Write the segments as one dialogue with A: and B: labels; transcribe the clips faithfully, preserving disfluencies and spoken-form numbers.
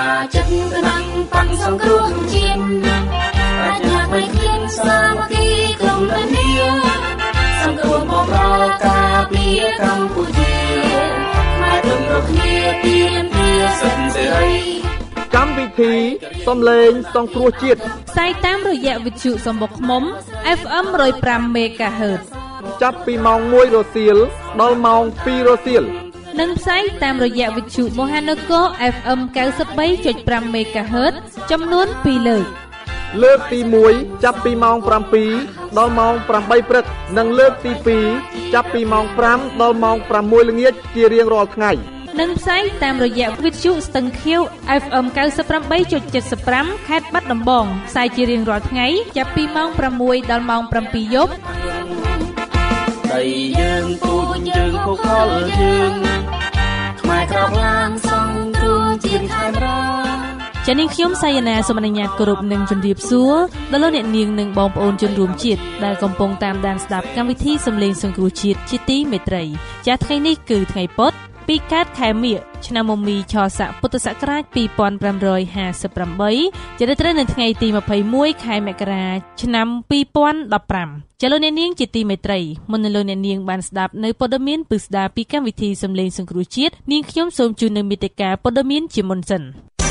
A: ចិត្តក្តាំងតាំងសង្គ្រោះជាតិប្រាជ្ញាមិនឃ្លានសាមគ្គីក្រុមគ្នាសង្គ្រោះបំរើការពារកម្ពុជាខ្មែររំរស់គ្នាទៀមទាសិទ្ធិសេរី
B: កម្មវិធីសំឡេងសង្គ្រោះជាតិ
C: ផ្សាយតាមរយៈវិទ្យុសំបុកឃ្មុំ เอฟ เอ็ม หนึ่งศูนย์ห้า មេហ្គាហឺត
B: ចាប់ពីម៉ោងមួយរសៀលដល់ម៉ោងពីររសៀល
C: និងផ្សាយតាមរយៈវិទ្យុមហានគរ เอฟ เอ็ม เก้าสิบสามจุดห้า មេហ្គាហឺតចំនួនពីរលើក
B: លើកទីមួយចាប់ពីម៉ោងប្រាំពីរដល់ម៉ោងប្រាំបីព្រឹកនិងលើកទីពីរចាប់ពីម៉ោងប្រាំដល់ម៉ោងប្រាំមួយល្ងាចជារៀងរាល់ថ្ងៃ
C: និងផ្សាយតាមរយៈវិទ្យុស្ទឹងខៀវ เอฟ เอ็ม เก้าสิบแปดจุดเจ็ดห้า ខេត្តបាត់ដំបងផ្សាយជារៀងរាល់ថ្ងៃចាប់ពីម៉ោងប្រាំមួយដល់ម៉ោងប្រាំពីរយប់
A: ដីយើងពូជយើងភពផលយើងខ្មែរក្រោកឡើងសង្គ្រោះជាតិខេមរា
C: ចា៎នាងខ្ញុំសយនាសូមអនុញ្ញាតគោរពនឹងជម្រាបសួរដល់លោកអ្នកនាងនិងបងប្អូនជនរួមជាតិដែលកំពុងតាមដានស្ដាប់កម្មវិធីសំឡេងសង្គ្រោះជាតិជាទីមេត្រីចា៎ថ្ងៃនេះគឺថ្ងៃពុធពីកើតខែមិញឆ្នាំមមីឆស័កពុទ្ធសករាជពីរពាន់ប្រាំរយហាសិបប្រាំបីជាត្រូវនៅថ្ងៃទីម្ភៃមួយខែមករាឆ្នាំពីរពាន់ដប់ប្រាំចាលោកអ្នកនាងជាទីមេត្រីមុននឹងលោកអ្នកនាងបានស្ដាប់នៅព័ត៌មានពិស្ដារពីកម្មវិធីសំឡេងសង្គ្រោះជាតិនាងខ្ញុំសូមជូននៅមេតិការព័ត៌មានជាមុនសិន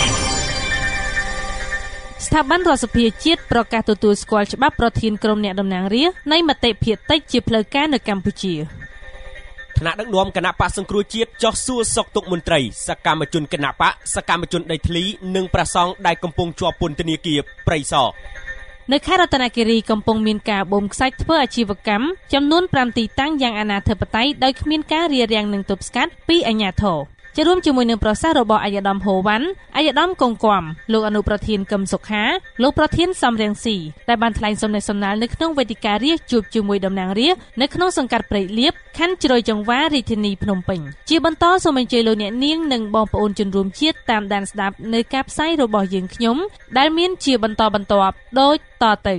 C: ស្ថាប័នរដ្ឋសភាជាតិប្រកាសទទួលស្គាល់ច្បាប់ប្រធានក្រុមអ្នកតំណាងរាស្ត្រនៃមតិភាគតិចជាផ្លូវការនៅកម្ពុជា
D: ថ្នាក់ដឹកនាំគណៈបកសង្គ្រោះជាតិចោះសួរសុខទុក្ខមន្ត្រីសកម្មជនគណៈបកសកម្មជនដីធ្លីនិងព្រះសង្ឃដែលកំពុងជាប់ពន្ធនាគារព្រៃសរ
C: នៅខេត្តរតនគិរីកំពុងមានការបូមខ្សាច់ធ្វើអាជីវកម្មចំនួនប្រាំទីតាំងយ៉ាងអនាធិបតេយ្យដោយគ្មានការរារាំងនិងទប់ស្កាត់ពីអាជ្ញាធរជារួមជាមួយនឹងប្រសាសន៍របស់អាយដាមហូវ៉ាន់អាយដាមកងគំលោកអនុប្រធានកឹមសុខាលោកប្រធានសំរៀងស៊ីដែលបានថ្លែងសំណេះសំណាលនៅក្នុងវេទិការាស្ត្រជួបជាមួយតំណាងរាស្ត្រនៅក្នុងសង្កាត់ព្រៃលៀបខណ្ឌជ្រោយចង្វាររាជធានីភ្នំពេញជាបន្តសូមអញ្ជើញលោកអ្នកនាងនិងបងប្អូនជនរួមជាតិតាមដានស្ដាប់នៅការផ្សាយរបស់យើងខ្ញុំដែលមានជាបន្តបន្ទាប់ដូចតទៅ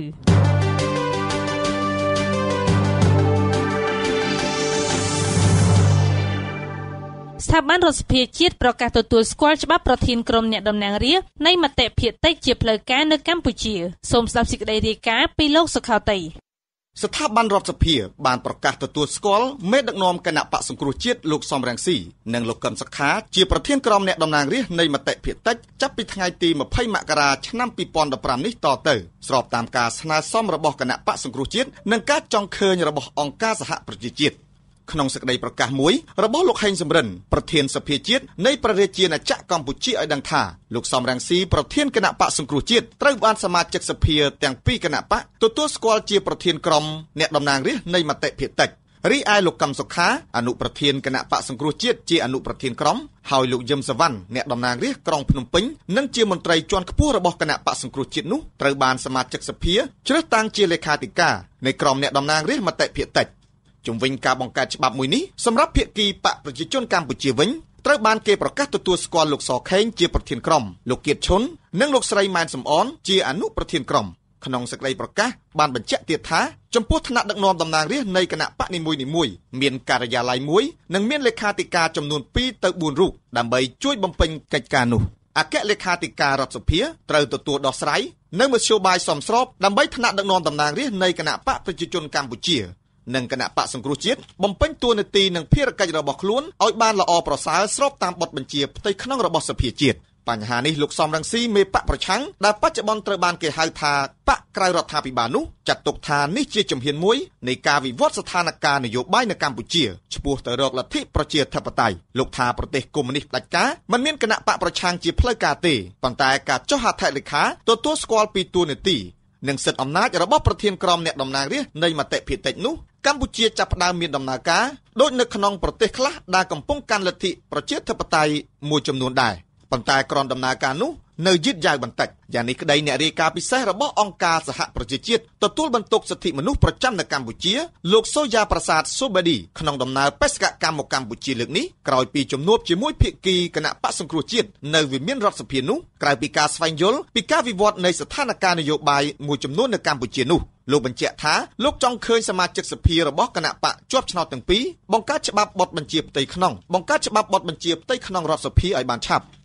C: ស្ថាប័នរដ្ឋសភាជាតិប្រកាសទទួលស្គាល់ច្បាប់ប្រធានក្រុមអ្នកតំណាងរាស្ត្រនៃមតិភាគតិចជាផ្លូវការនៅកម្ពុជាសូមស្ដាប់សេចក្តីរាយការណ៍ពីលោកសុខោតី
E: ស្ថាប័នរដ្ឋសភាបានប្រកាសទទួលស្គាល់មេដឹកនាំគណៈបកសង្គ្រោះជាតិលោកសំរងស៊ីនិងលោកកឹមសុខាជាប្រធានក្រុមអ្នកតំណាងរាស្ត្រនៃមតិភាគតិចចាប់ពីថ្ងៃទីម្ភៃមករាឆ្នាំពីរពាន់ដប់ប្រាំនេះតទៅស្របតាមការស្នើសុំរបស់គណៈបកសង្គ្រោះជាតិនិងការចង់ឃើញរបស់អង្គការសហប្រជាជាតិក្នុងសេចក្តីប្រកាសមួយរបស់លោកហេងសំរិនប្រធានសភាជាតិនៃព្រះរាជាណាចក្រកម្ពុជាឲ្យដឹងថាលោកសំរងស៊ីប្រធានគណៈបកសង្គ្រោះជាតិត្រូវបានសមាជិកសភាទាំងពីរគណៈបកទទួលស្គាល់ជាប្រធានក្រុមអ្នកតំណាងរាស្ត្រនៃមតិភាគតិចរីឯលោកកឹមសុខាអនុប្រធានគណៈបកសង្គ្រោះជាតិជាអនុប្រធានក្រុមហើយលោកយឹមសវណ្ណអ្នកតំណាងរាស្ត្រក្រុងភ្នំពេញនិងជាមន្ត្រីជាន់ខ្ពស់របស់គណៈបកសង្គ្រោះជាតិនោះត្រូវបានសមាជិកសភាជ្រើសតាំងជាលេខាធិការនៃក្រុមអ្នកតំណាងរាស្ត្រមតិភាគតិចជំវិញការបង្កើតច្បាប់មួយនេះសម្រាប់ភាគីបកប្រជាជនកម្ពុជាវិញត្រូវបានគេប្រកាសទទួលស្គាល់លោកសខេងជាប្រធានក្រុមលោកគៀតឈុននិងលោកស្រីម៉ែនសំអនជាអនុប្រធានក្រុមក្នុងសេចក្តីប្រកាសបានបញ្ជាក់ទៀតថាចំពោះថ្នាក់ដឹកនាំតំណាងរាស្ត្រនៃគណៈបកនីមួយៗមានការិយាល័យមួយនិងមានលេខាធិការចំនួនពីរទៅបួនរូបដើម្បីជួយបំពេញកិច្ចការនោះអគ្គលេខាធិការរដ្ឋសភាត្រូវទទួលដោះស្រាយនៅមធ្យោបាយសមស្របដើម្បីថ្នាក់ដឹកនាំតំណាងរាស្ត្រនៃគណៈបកប្រជាជនកម្ពុជានិងគណៈបកសង្គ្រោះជាតិបំពេញតួនាទីនិងភារកិច្ចរបស់ខ្លួនឲ្យបានល្អប្រសើរស្របតាមបទបញ្ជាផ្ទៃក្នុងរបស់សភាជាតិបញ្ហានេះលោកសំរងស៊ីមេបកប្រឆាំងដែលបច្ចុប្បន្នត្រូវបានគេហៅថាបកក្រៅរដ្ឋាភិបាលនោះចាត់ទុកថានេះជាជំហានមួយនៃការវិវត្តស្ថានភាពនយោបាយនៅកម្ពុជាឆ្ពោះទៅរកលទ្ធិប្រជាធិបតេយ្យលោកថាប្រទេសកុម្មុយនីសផ្ដាច់ការមិនមានគណៈបកប្រឆាំងជាផ្លូវការទេប៉ុន្តែការចុះហត្ថលេខាទទួលស្គាល់ពីតួនាទីនិងសិទ្ធិអំណាចរបស់ប្រធានក្រុមអ្នកតំណាងរាស្ត្រនៃមតិភាគតិចនោះកម្ពុជាចាប់ផ្ដើមមានដំណើរការដូចនៅក្នុងប្រទេសខ្លះដែលកំពុងកាន់លទ្ធិប្រជាធិបតេយ្យមួយចំនួនដែរប៉ុន្តែក្រនដំណើរការនោះនៅយឺតយ៉ាវបន្តិចយ៉ាងនេះក្តីអ្នករាយការណ៍ពិសេសរបស់អង្គការសហប្រជាជាតិទទួលបន្ទុកសិទ្ធិមនុស្សប្រចាំនៅកម្ពុជាលោកសូយ៉ាប្រាសាទសូបេឌីក្នុងដំណើរបេសកកម្មមកកម្ពុជាលើកនេះក្រោយពីជំនួបជាមួយភាគីគណៈបកសង្គ្រោះជាតិនៅវិមានរដ្ឋសភានោះក្រៅពីការស្វែងយល់ពីការវិវត្តនៃស្ថានភាពនយោបាយមួយចំនួននៅកម្ពុជានោះលោកបញ្ជាក់ថាលោកចង់ឃើញសមាជិកសភារបស់គណៈបកជាប់ឆ្នោតទាំងពីរបង្កើតច្បាប់បទបញ្ជាផ្ទៃក្នុងបង្កើតច្បាប់បទបញ្ជាផ្ទៃក្នុងរដ្ឋសភាឲ្យបានឆាប់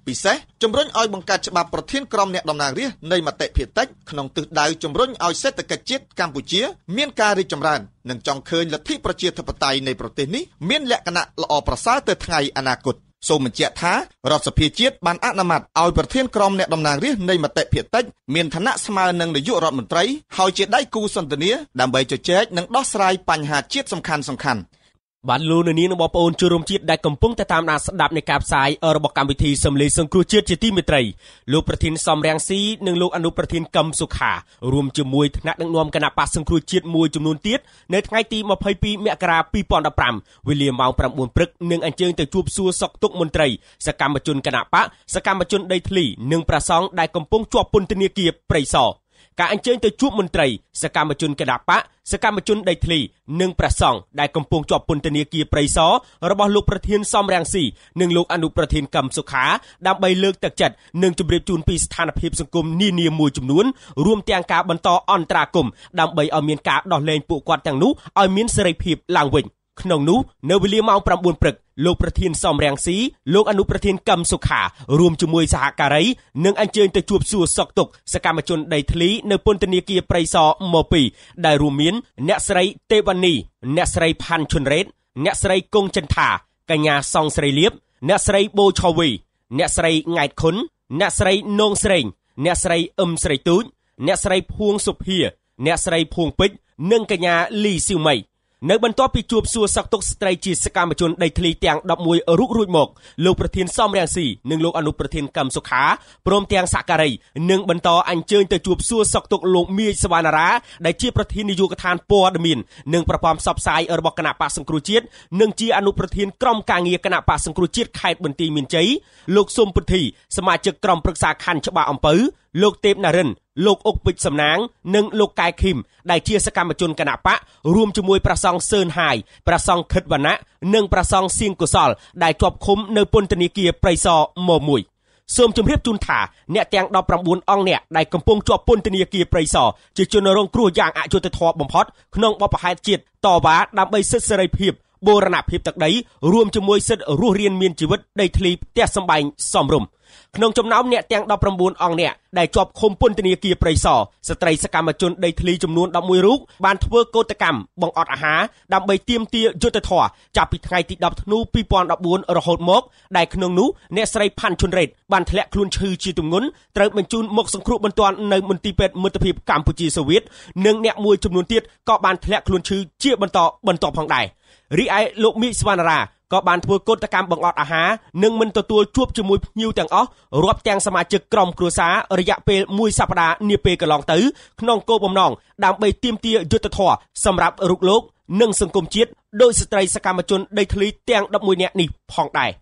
E: ពិសេសជំរុញឲ្យបង្កើតច្បាប់ប្រធានក្រុមអ្នកតំណាងរាស្ត្រនៃមតិភាគតិចក្នុងទិសដៅជំរុញឲ្យសេដ្ឋកិច្ចជាតិកម្ពុជាមានការរីកចម្រើននិងចង់ឃើញលទ្ធិប្រជាធិបតេយ្យនៃប្រទេសនេះមានលក្ខណៈល្អប្រសើរទៅថ្ងៃអនាគតសូមបញ្ជាក់ថារដ្ឋសភាជាតិបានអនុម័តឲ្យប្រធានក្រុមអ្នកតំណាងរាស្ត្រនៃមតិភាគតិចមានឋានៈស្មើនឹងនាយករដ្ឋមន្ត្រីហើយជាដៃគូសន្ទនាដើម្បីជជែកនិងដោះស្រាយបញ្ហាជាតិសំខាន់សំខាន់
D: បានលោកនាងនិងបងប្អូនជនរួមជាតិដែលកំពុងតែតាមដានស្ដាប់នៃការផ្សាយរបស់កម្មវិធីសំឡេងសង្គ្រោះជាតិជាទីមេត្រីលោកប្រធានសំរាំងស៊ីនិងលោកអនុប្រធានកឹមសុខារួមជាមួយថ្នាក់ដឹកនាំគណៈបកសង្គ្រោះជាតិមួយចំនួនទៀតនៅថ្ងៃទីម្ភៃពីរមករាពីរពាន់ដប់ប្រាំវេលាម៉ោងប្រាំបួនព្រឹកនឹងអញ្ជើញទៅជួបសួរសុខទុក្ខមន្ត្រីសកម្មជនគណៈបកសកម្មជនដីធ្លីនិងប្រសង់ដែលកំពុងជាប់ពន្ធនាគារព្រៃសរការអញ្ជើញទៅជួបមន្ត្រីសកម្មជនគណបកសកម្មជនដីធ្លីនិងព្រះសង្ឃដែលកំពុងជាប់ពន្ធនាគារព្រៃសររបស់លោកប្រធានសំរាំងស៊ីនិងលោកអនុប្រធានកឹមសុខាដើម្បីលើកទឹកចិត្តនិងជម្រាបជូនពីស្ថានភាពសង្គមនានាមួយចំនួនរួមទាំងការបន្តអន្តរាគមន៍ដើម្បីឲ្យមានការដោះលែងពួកគាត់ទាំងនោះឲ្យមានសេរីភាពឡើងវិញក្នុងនោះនៅវេលាម៉ោងប្រាំបួនព្រឹកលោកប្រធានសំរាំងស៊ីលោកអនុប្រធានកឹមសុខារួមជាមួយសហការីនឹងអញ្ជើញទៅជួបសួរសុខទុក្ខសកម្មជនដីធ្លីនៅពន្ធនាគារព្រៃសរមកពីដែលរួមមានអ្នកស្រីទេវនីអ្នកស្រីផាន់ឈុនរ៉េតអ្នកស្រីគង់ចិនថាកញ្ញាសងស្រីលៀបអ្នកស្រីបូឆាវីអ្នកស្រីង៉ែតខុនអ្នកស្រីនងស្រេងអ្នកស្រីអឹមស្រីទូចអ្នកស្រីភួងសុភាអ្នកស្រីភួងពេជ្រនិងកញ្ញាលីស៊ីវម៉ៃនៅបន្ទាប់ពីជួបសួរសុខទុក្ខស្ត្រីជាសកម្មជនដីធ្លីទាំងដប់មួយរូបរួចមកលោកប្រធានសំរាំងស៊ីនិងលោកអនុប្រធានកឹមសុខាព្រមទាំងសហការីនឹងបន្តអញ្ជើញទៅជួបសួរសុខទុក្ខលោកមាសសវណ្ណារាដែលជាប្រធាននាយកដ្ឋានព័ត៌មាននិងប្រព័ន្ធផ្សព្វផ្សាយរបស់គណៈបកសង្គ្រោះជាតិនិងជាអនុប្រធានក្រុមការងារគណៈបកសង្គ្រោះជាតិខេត្តបន្ទាយមានជ័យលោកសុំពុទ្ធីសមាជិកក្រុមប្រឹក្សាខណ្ឌច្បារអំពៅលោកទេពនរិនលោកអុកពេជ្រសំណាងនិងលោកកែខីមដែលជាសកម្មជនគណបករួមជាមួយព្រះសង្ឃសឿនហាយព្រះសង្ឃខិតវណ្ណៈនិងព្រះសង្ឃសៀងកុសលដែលជាប់ឃុំនៅពន្ធនាគារព្រៃសរមកមួយសូមជម្រាបជូនថាអ្នកទាំងដប់ប្រាំបួនអង្គអ្នកដែលកំពុងជាប់ពន្ធនាគារព្រៃសរជាជនរងគ្រោះយ៉ាងអយុត្តិធម៌បំផុតក្នុងបបផែនជាតិតវ៉ាដើម្បីសិទ្ធិសេរីភាពបូរណភាពទឹកដីរួមជាមួយសិទ្ធិរស់រានមានជីវិតដីធ្លីផ្ទះសម្បែងសមរម្យក្នុងចំណោមអ្នកទាំងដប់ប្រាំបួនអង្គអ្នកដែលជាប់ឃុំពន្ធនាគារព្រៃសរស្ត្រីសកម្មជនដីធ្លីចំនួនដប់មួយរូបបានធ្វើកោតកម្មបង្អត់អាហារដើម្បីទាមទារយុត្តិធម៌ចាប់ពីថ្ងៃទីដប់ធ្នូពីរពាន់ដប់បួនរហូតមកដែលក្នុងនោះអ្នកស្រីផាន់ឈុនរ៉េតបានធ្លាក់ខ្លួនឈឺជាទម្ងន់ត្រូវបញ្ជូនមកសង្គ្រោះបន្ទាន់នៅមន្ទីរពេទ្យមិត្តភាពកម្ពុជាសូវៀតនិងអ្នកមួយចំនួនទៀតក៏បានធ្លាក់ខ្លួនឈឺជាបន្តបន្តផងដែររីឯលោកមីសវណ្ណារាក៏បានធ្វើកោតកម្មបង្អត់អាហារនិងមិនទទួលជួបជាមួយភ្ញៀវទាំងអស់រាប់ទាំងសមាជិកក្រុមគ្រួសាររយៈពេលមួយសប្តាហ៍នាពេលកន្លងទៅក្នុងគោលបំណងដើម្បីទាមទារយុត្តិធម៌សម្រាប់រូបលោកនិងសង្គមជាតិដោយស្ត្រីសកម្មជនដីធ្លីទាំងដប់មួយនាក់នេះផងដែរ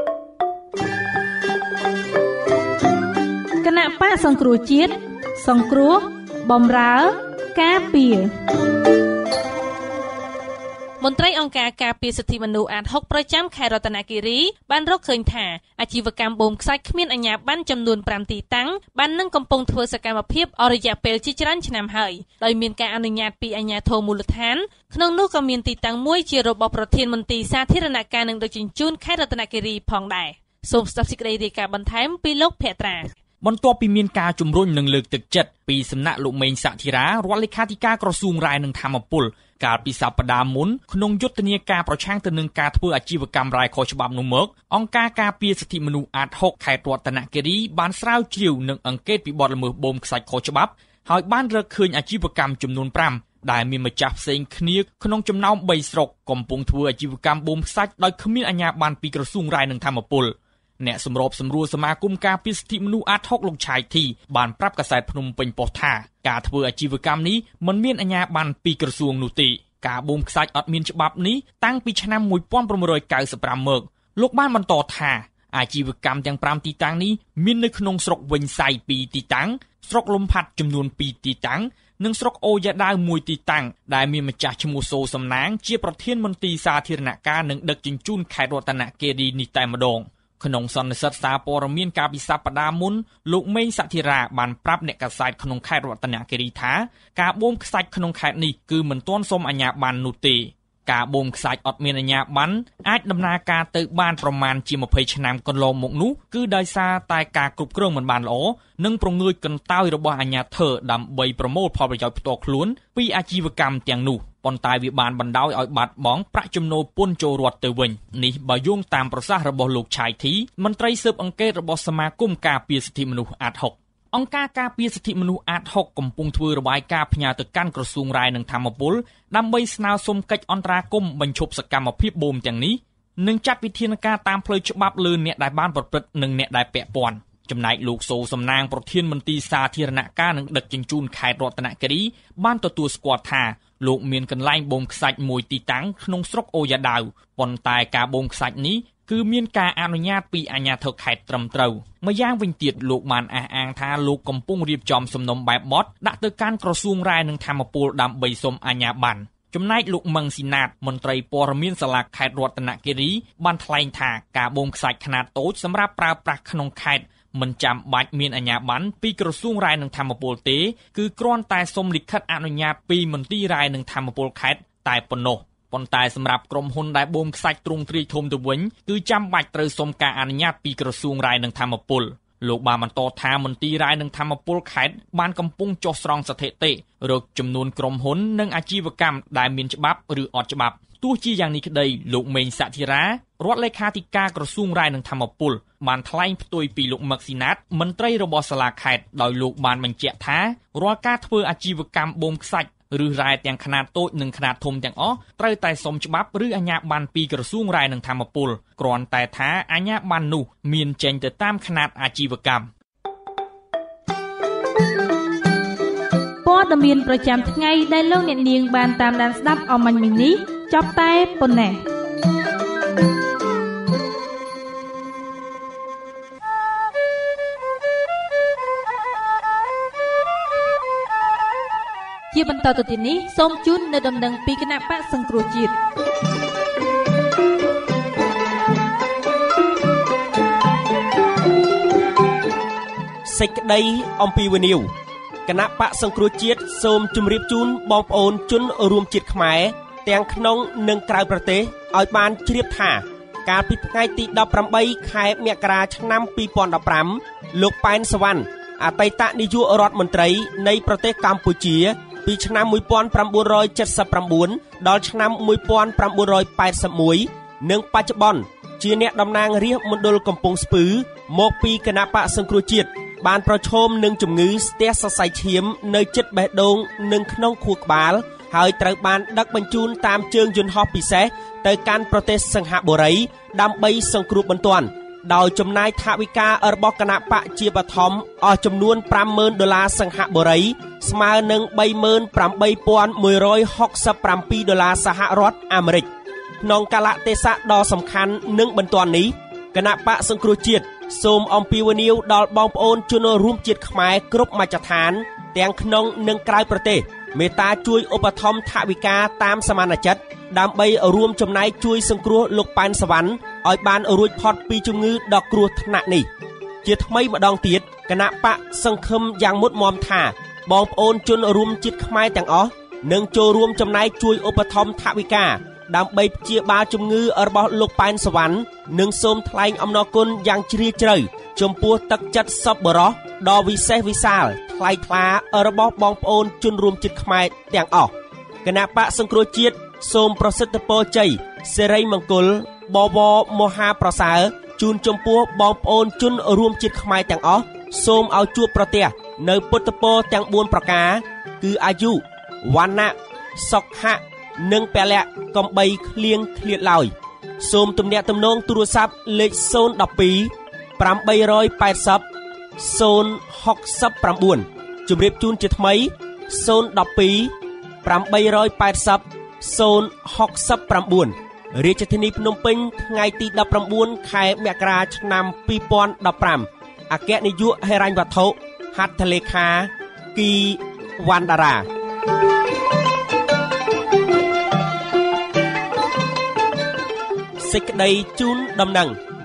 C: គណៈបកសង្គ្រោះជាតិសង្គ្រោះបម្រើការពារមន្ត្រីអង្គការការពារសិទ្ធិមនុស្សអាតហុកប្រចាំខេត្តរតនគិរីបានរកឃើញថាអាជីវកម្មបូមខ្សាច់គ្មានអាជ្ញាប័ណ្ណចំនួនប្រាំទីតាំងបាននឹងកំពុងធ្វើសកម្មភាពអស់រយៈពេលជាច្រើនឆ្នាំហើយដោយមានការអនុញ្ញាតពីអាជ្ញាធរមូលដ្ឋានក្នុងនោះក៏មានទីតាំងមួយជារបស់ប្រធានមន្ត្រីសាធារណការនិងដឹកជញ្ជូនខេត្តរតនគិរីផងដែរសូមស្ដាប់សេចក្តីរាយការណ៍បន្ថែមពីលោកភក្ត្រា
F: បន្ទាប់ពីមានការជំរុញនិងលើកទឹកចិត្តពីសំណាក់លោកមេងសធិរារដ្ឋលេខាធិការក្រសួងរាយនឹងធម្មពលកាលពីសប្តាហ៍មុនក្នុងយុទ្ធនាការប្រឆាំងទៅនឹងការធ្វើអាជីវកម្មរាយខុសច្បាប់នោះមកអង្គការការពារសិទ្ធិមនុស្សអាតហុកខេត្តរតនគិរីបានស្រាវជ្រាវនិងអង្កេតពីបទល្មើសបូមខ្សាច់ខុសច្បាប់ហើយបានរកឃើញអាជីវកម្មចំនួនប្រាំដែលមានម្ចាស់ផ្សេងគ្នាក្នុងចំណោមបីស្រុកកំពុងធ្វើអាជីវកម្មបូមខ្សាច់ដោយគ្មានអាជ្ញាប័ណ្ណពីក្រសួងរាយនឹងធម្មពលអ្នកសម្របសម្រួលសមាគមការពារសិទ្ធិមនុស្សអាតហុកលោកឆៃធីបានប្រាប់កាសែតភ្នំពេញប៉ុស្តិ៍ថាការធ្វើអាជីវកម្មនេះមិនមានអាជ្ញាប័ណ្ណពីក្រសួងនោះទេការបូមខ្សាច់អត់មានច្បាប់នេះតាំងពីឆ្នាំmột nghìn tám trăm chín mươi lămមកលោកបានបន្តថាអាជីវកម្មទាំងប្រាំទីតាំងនេះមាននៅក្នុងស្រុកវិញសៃពីរទីតាំងស្រុកលំផាត់ចំនួនពីរទីតាំងនិងស្រុកអូយ៉ាដាវមួយទីតាំងដែលមានម្ចាស់ឈ្មោះសូសំណាងជាប្រធានមន្ត្រីសាធារណការនិងដឹកជញ្ជូនខេត្តរតនគិរីនេះតែម្ដងក្នុងសន្និសីទសារព័ត៌មានកាលពីសប្តាហ៍មុនលោកមេងសធិរាបានប្រាប់អ្នកកាសែតក្នុងខេត្តរតនគិរីថាការបូមខ្សាច់ក្នុងខេត្តនេះគឺមិនទាន់សុំអាជ្ញាប័ណ្ណនោះទេការបូមខ្សាច់អត់មានអាជ្ញាប័ណ្ណអាចដំណើរការទៅបានប្រមាណជាยี่สิบឆ្នាំកន្លងមកនោះគឺដោយសារតែការគ្រប់គ្រងមិនបានល្អនិងប្រងើយកន្តើយរបស់អាជ្ញាធរដើម្បីប្រមូលផលប្រយោជន៍ផ្ទាល់ខ្លួនពីអាជីវកម្មទាំងនោះប៉ុន្តែវាបានបណ្ដោយឲ្យបាត់បង់ប្រាក់ចំណូលពន្ធចូលរដ្ឋទៅវិញនេះបើយោងតាមប្រសាសន៍របស់លោកឆៃធីមន្ត្រីស៊ើបអង្កេតរបស់សមាគមការពារសិទ្ធិមនុស្សអាតហុកអង្គការការពារសិទ្ធិមនុស្សអាតហុកកំពុងធ្វើរបាយការណ៍ផ្ញើទៅកាន់ក្រសួងរាយនឹងធម្មពលដើម្បីស្នើសុំកិច្ចអន្តរាគមន៍បញ្ឈប់សកម្មភាពបូមទាំងនេះនិងចាត់វិធានការតាមផ្លូវច្បាប់លើអ្នកដែលបានប្រព្រឹត្តនិងអ្នកដែលពាក់ព័ន្ធចំណែកលោកសូសំណាងប្រធានមន្ទីរសាធារណការនិងដឹកជញ្ជូនខេត្តរតនគិរីបានទទួលស្គាល់ថាលោកមានកន្លែងបូមខ្សាច់មួយទីតាំងក្នុងស្រុកអូយ៉ាដាវប៉ុន្តែការបូមខ្សាច់នេះគឺមានការអនុញ្ញាតពីអាជ្ញាធរខេត្តត្រឹមត្រូវម្យ៉ាងវិញទៀតលោកបានអះអាងថាលោកកំពុងរៀបចំសំណុំបែបបទដាក់ទៅកាន់ក្រសួងរាយនឹងធម្មពលដើម្បីសុំអាជ្ញាប័ណ្ណចំណែកលោកម៉ឹងស៊ីណាតមន្ត្រីព័ត៌មានសាលាខេត្តរតនគិរីបានថ្លែងថាការបូមខ្សាច់ខ្នាតតូចសម្រាប់ប្រើប្រាស់ក្នុងខេត្តមិនចាំបាច់មានអាជ្ញាប័ណ្ណពីក្រសួងរាយនឹងធម្មពលទេគឺគ្រាន់តែសុំលិខិតអនុញ្ញាតពីមន្ទីររាយនឹងធម្មពលខេត្តតែប៉ុណ្ណោះប៉ុន្តែសម្រាប់ក្រុមហ៊ុនដែលបូមខ្សាច់ទ្រង់ទ្រាយធំទៅវិញគឺចាំបាច់ត្រូវសុំការអនុញ្ញាតពីក្រសួងរាយនឹងធម្មពលលោកបានបន្តថាមន្ទីររាយនឹងធម្មពលខេត្តបានកំពុងចុះស្រង់ស្ថិតិរកចំនួនក្រុមហ៊ុននិងអាជីវកម្មដែលមានច្បាប់ឬអត់ច្បាប់ទោះជាយ៉ាងនេះក្តីលោកមេងសធិរារដ្ឋលេខាធិការក្រសួងរាយនឹងធម្មពលបានថ្លែងផ្ទុយពីលោកម៉ឹកស៊ីណាតមន្ត្រីរបស់សាលាខេត្តដោយលោកបានបញ្ជាក់ថារាល់ការធ្វើអាជីវកម្មបូមខ្សាច់ឬរ៉ែទាំងខ្នាតតូចនិងខ្នាតធំទាំងអស់ត្រូវតែសុំច្បាប់ឬអាជ្ញាប័ណ្ណពីក្រសួងរាយនឹងធម្មពលគ្រាន់តែថាអាជ្ញាប័ណ្ណនោះមានចេញទៅតាមខ្នាតអាជីវកម្ម
C: ព័ត៌មានប្រចាំថ្ងៃដែលលោកអ្នកនាងបានតាមដានស្ដាប់អមញ្ញមិញនេះចប់តែប៉ុណ្ណេះជាបន្តទៅទៀតនេះសូមជូននៅដំណឹងពីគណៈបកសង្គ្រោះជាតិ
D: សេចក្តីអំពីវិនិយោគណៈបកសង្គ្រោះជាតិសូមជម្រាបជូនបងប្អូនជនរួមជាតិខ្មែរទាំងក្នុងនិងក្រៅប្រទេសឲ្យបានជ្រាបថាកាលពីថ្ងៃទីដប់ប្រាំបីខែមករាឆ្នាំពីរពាន់ដប់ប្រាំលោកប៉ែនសវណ្ណអតីតនាយករដ្ឋមន្ត្រីនៃប្រទេសកម្ពុជាពីឆ្នាំmột nghìn chín trăm bảy mươi chínដល់ឆ្នាំmột nghìn chín trăm tám mươi mốtនិងបច្ចុប្បន្នជាអ្នកតំណាងរាស្ត្រមណ្ឌលកំពង់ស្ពឺមកពីគណៈបកសង្គ្រោះជាតិបានប្រឈមនឹងជំងឺស្ទះសរសៃឈាមនៅជិតបេះដូងនិងក្នុងខួរក្បាលហើយត្រូវបានដឹកបញ្ជូនតាមជើងយន្តហោះពិសេសទៅកាន់ប្រទេសសិង្ហបុរីដើម្បីសង្គ្រោះបន្ទាន់ដោយចំណាយថវិការបស់គណៈបកជាបឋមអស់ចំនួនប្រាំម៉ឺនដុល្លារសិង្ហបុរីស្មើនឹងបីម៉ឺនប្រាំបីពាន់មួយរយហុកសិបប្រាំពីរដុល្លារសហរដ្ឋអាមេរិកក្នុងកាលៈទេសៈដ៏សំខាន់និងបន្ទាន់នេះគណៈបកសង្គ្រោះជាតិសូមអំពាវនាវដល់បងប្អូនជនរួមជាតិខ្មែរគ្រប់មជ្ឈដ្ឋានទាំងក្នុងនិងក្រៅប្រទេសមេត្តាជួយឧបត្ថម្ភថវិកាតាមសមានចិត្តដើម្បីរួមចំណែកជួយសង្គ្រោះលោកប៉ែនសវណ្ណឲ្យបានរួចផុតពីជំងឺដ៏គ្រោះថ្នាក់នេះជាថ្មីម្ដងទៀតគណៈបកសង្ឃឹមយ៉ាងមុតមមថាបងប្អូនជនរួមជាតិខ្មែរទាំងអស់នឹងចូលរួមចំណែកជួយឧបត្ថម្ភថវិកាដើម្បីព្យាបាលជំងឺរបស់លោកប៉ែនសវណ្ណនិងសូមថ្លែងអំណរគុណយ៉ាងជ្រាលជ្រៅចំពោះទឹកចិត្តសប្បុរសដ៏វិសេសវិសាលថ្លៃថ្លារបស់បងប្អូនជនរួមជាតិខ្មែរទាំងអស់គណៈបកសង្គ្រោះជាតិសូមប្រសិទ្ធពរជ័យសិរីមង្គលបវរមហាប្រសើរជូនចំពោះបងប្អូនជនរួមជាតិខ្មែរទាំងអស់សូមឲ្យជួបប្រទះនៅពុទ្ធពរទាំងបួនប្រការគឺអាយុវណ្ណៈសុខៈនិងពលៈកំបីឃ្លៀងឃ្លាតឡើយសូមទំនាក់ទំនងទូរស័ព្ទលេខศูนย์ một hai ប្រាំបីរយแปดสิบ ศูนย์ หกสิบเก้าជម្រាបជូនជាថ្មីศูนย์ một hai ប្រាំបីរយแปดสิบ ศูนย์ หกสิบเก้าរាជធានីភ្នំពេញថ្ងៃទីដប់ប្រាំបួនខែមករាឆ្នាំពីរពាន់ដប់ប្រាំអគ្គនាយកហិរញ្ញវត្ថុហត្ថលេខាគីវណ្ណតារាសេចក្តីជូនដំណឹង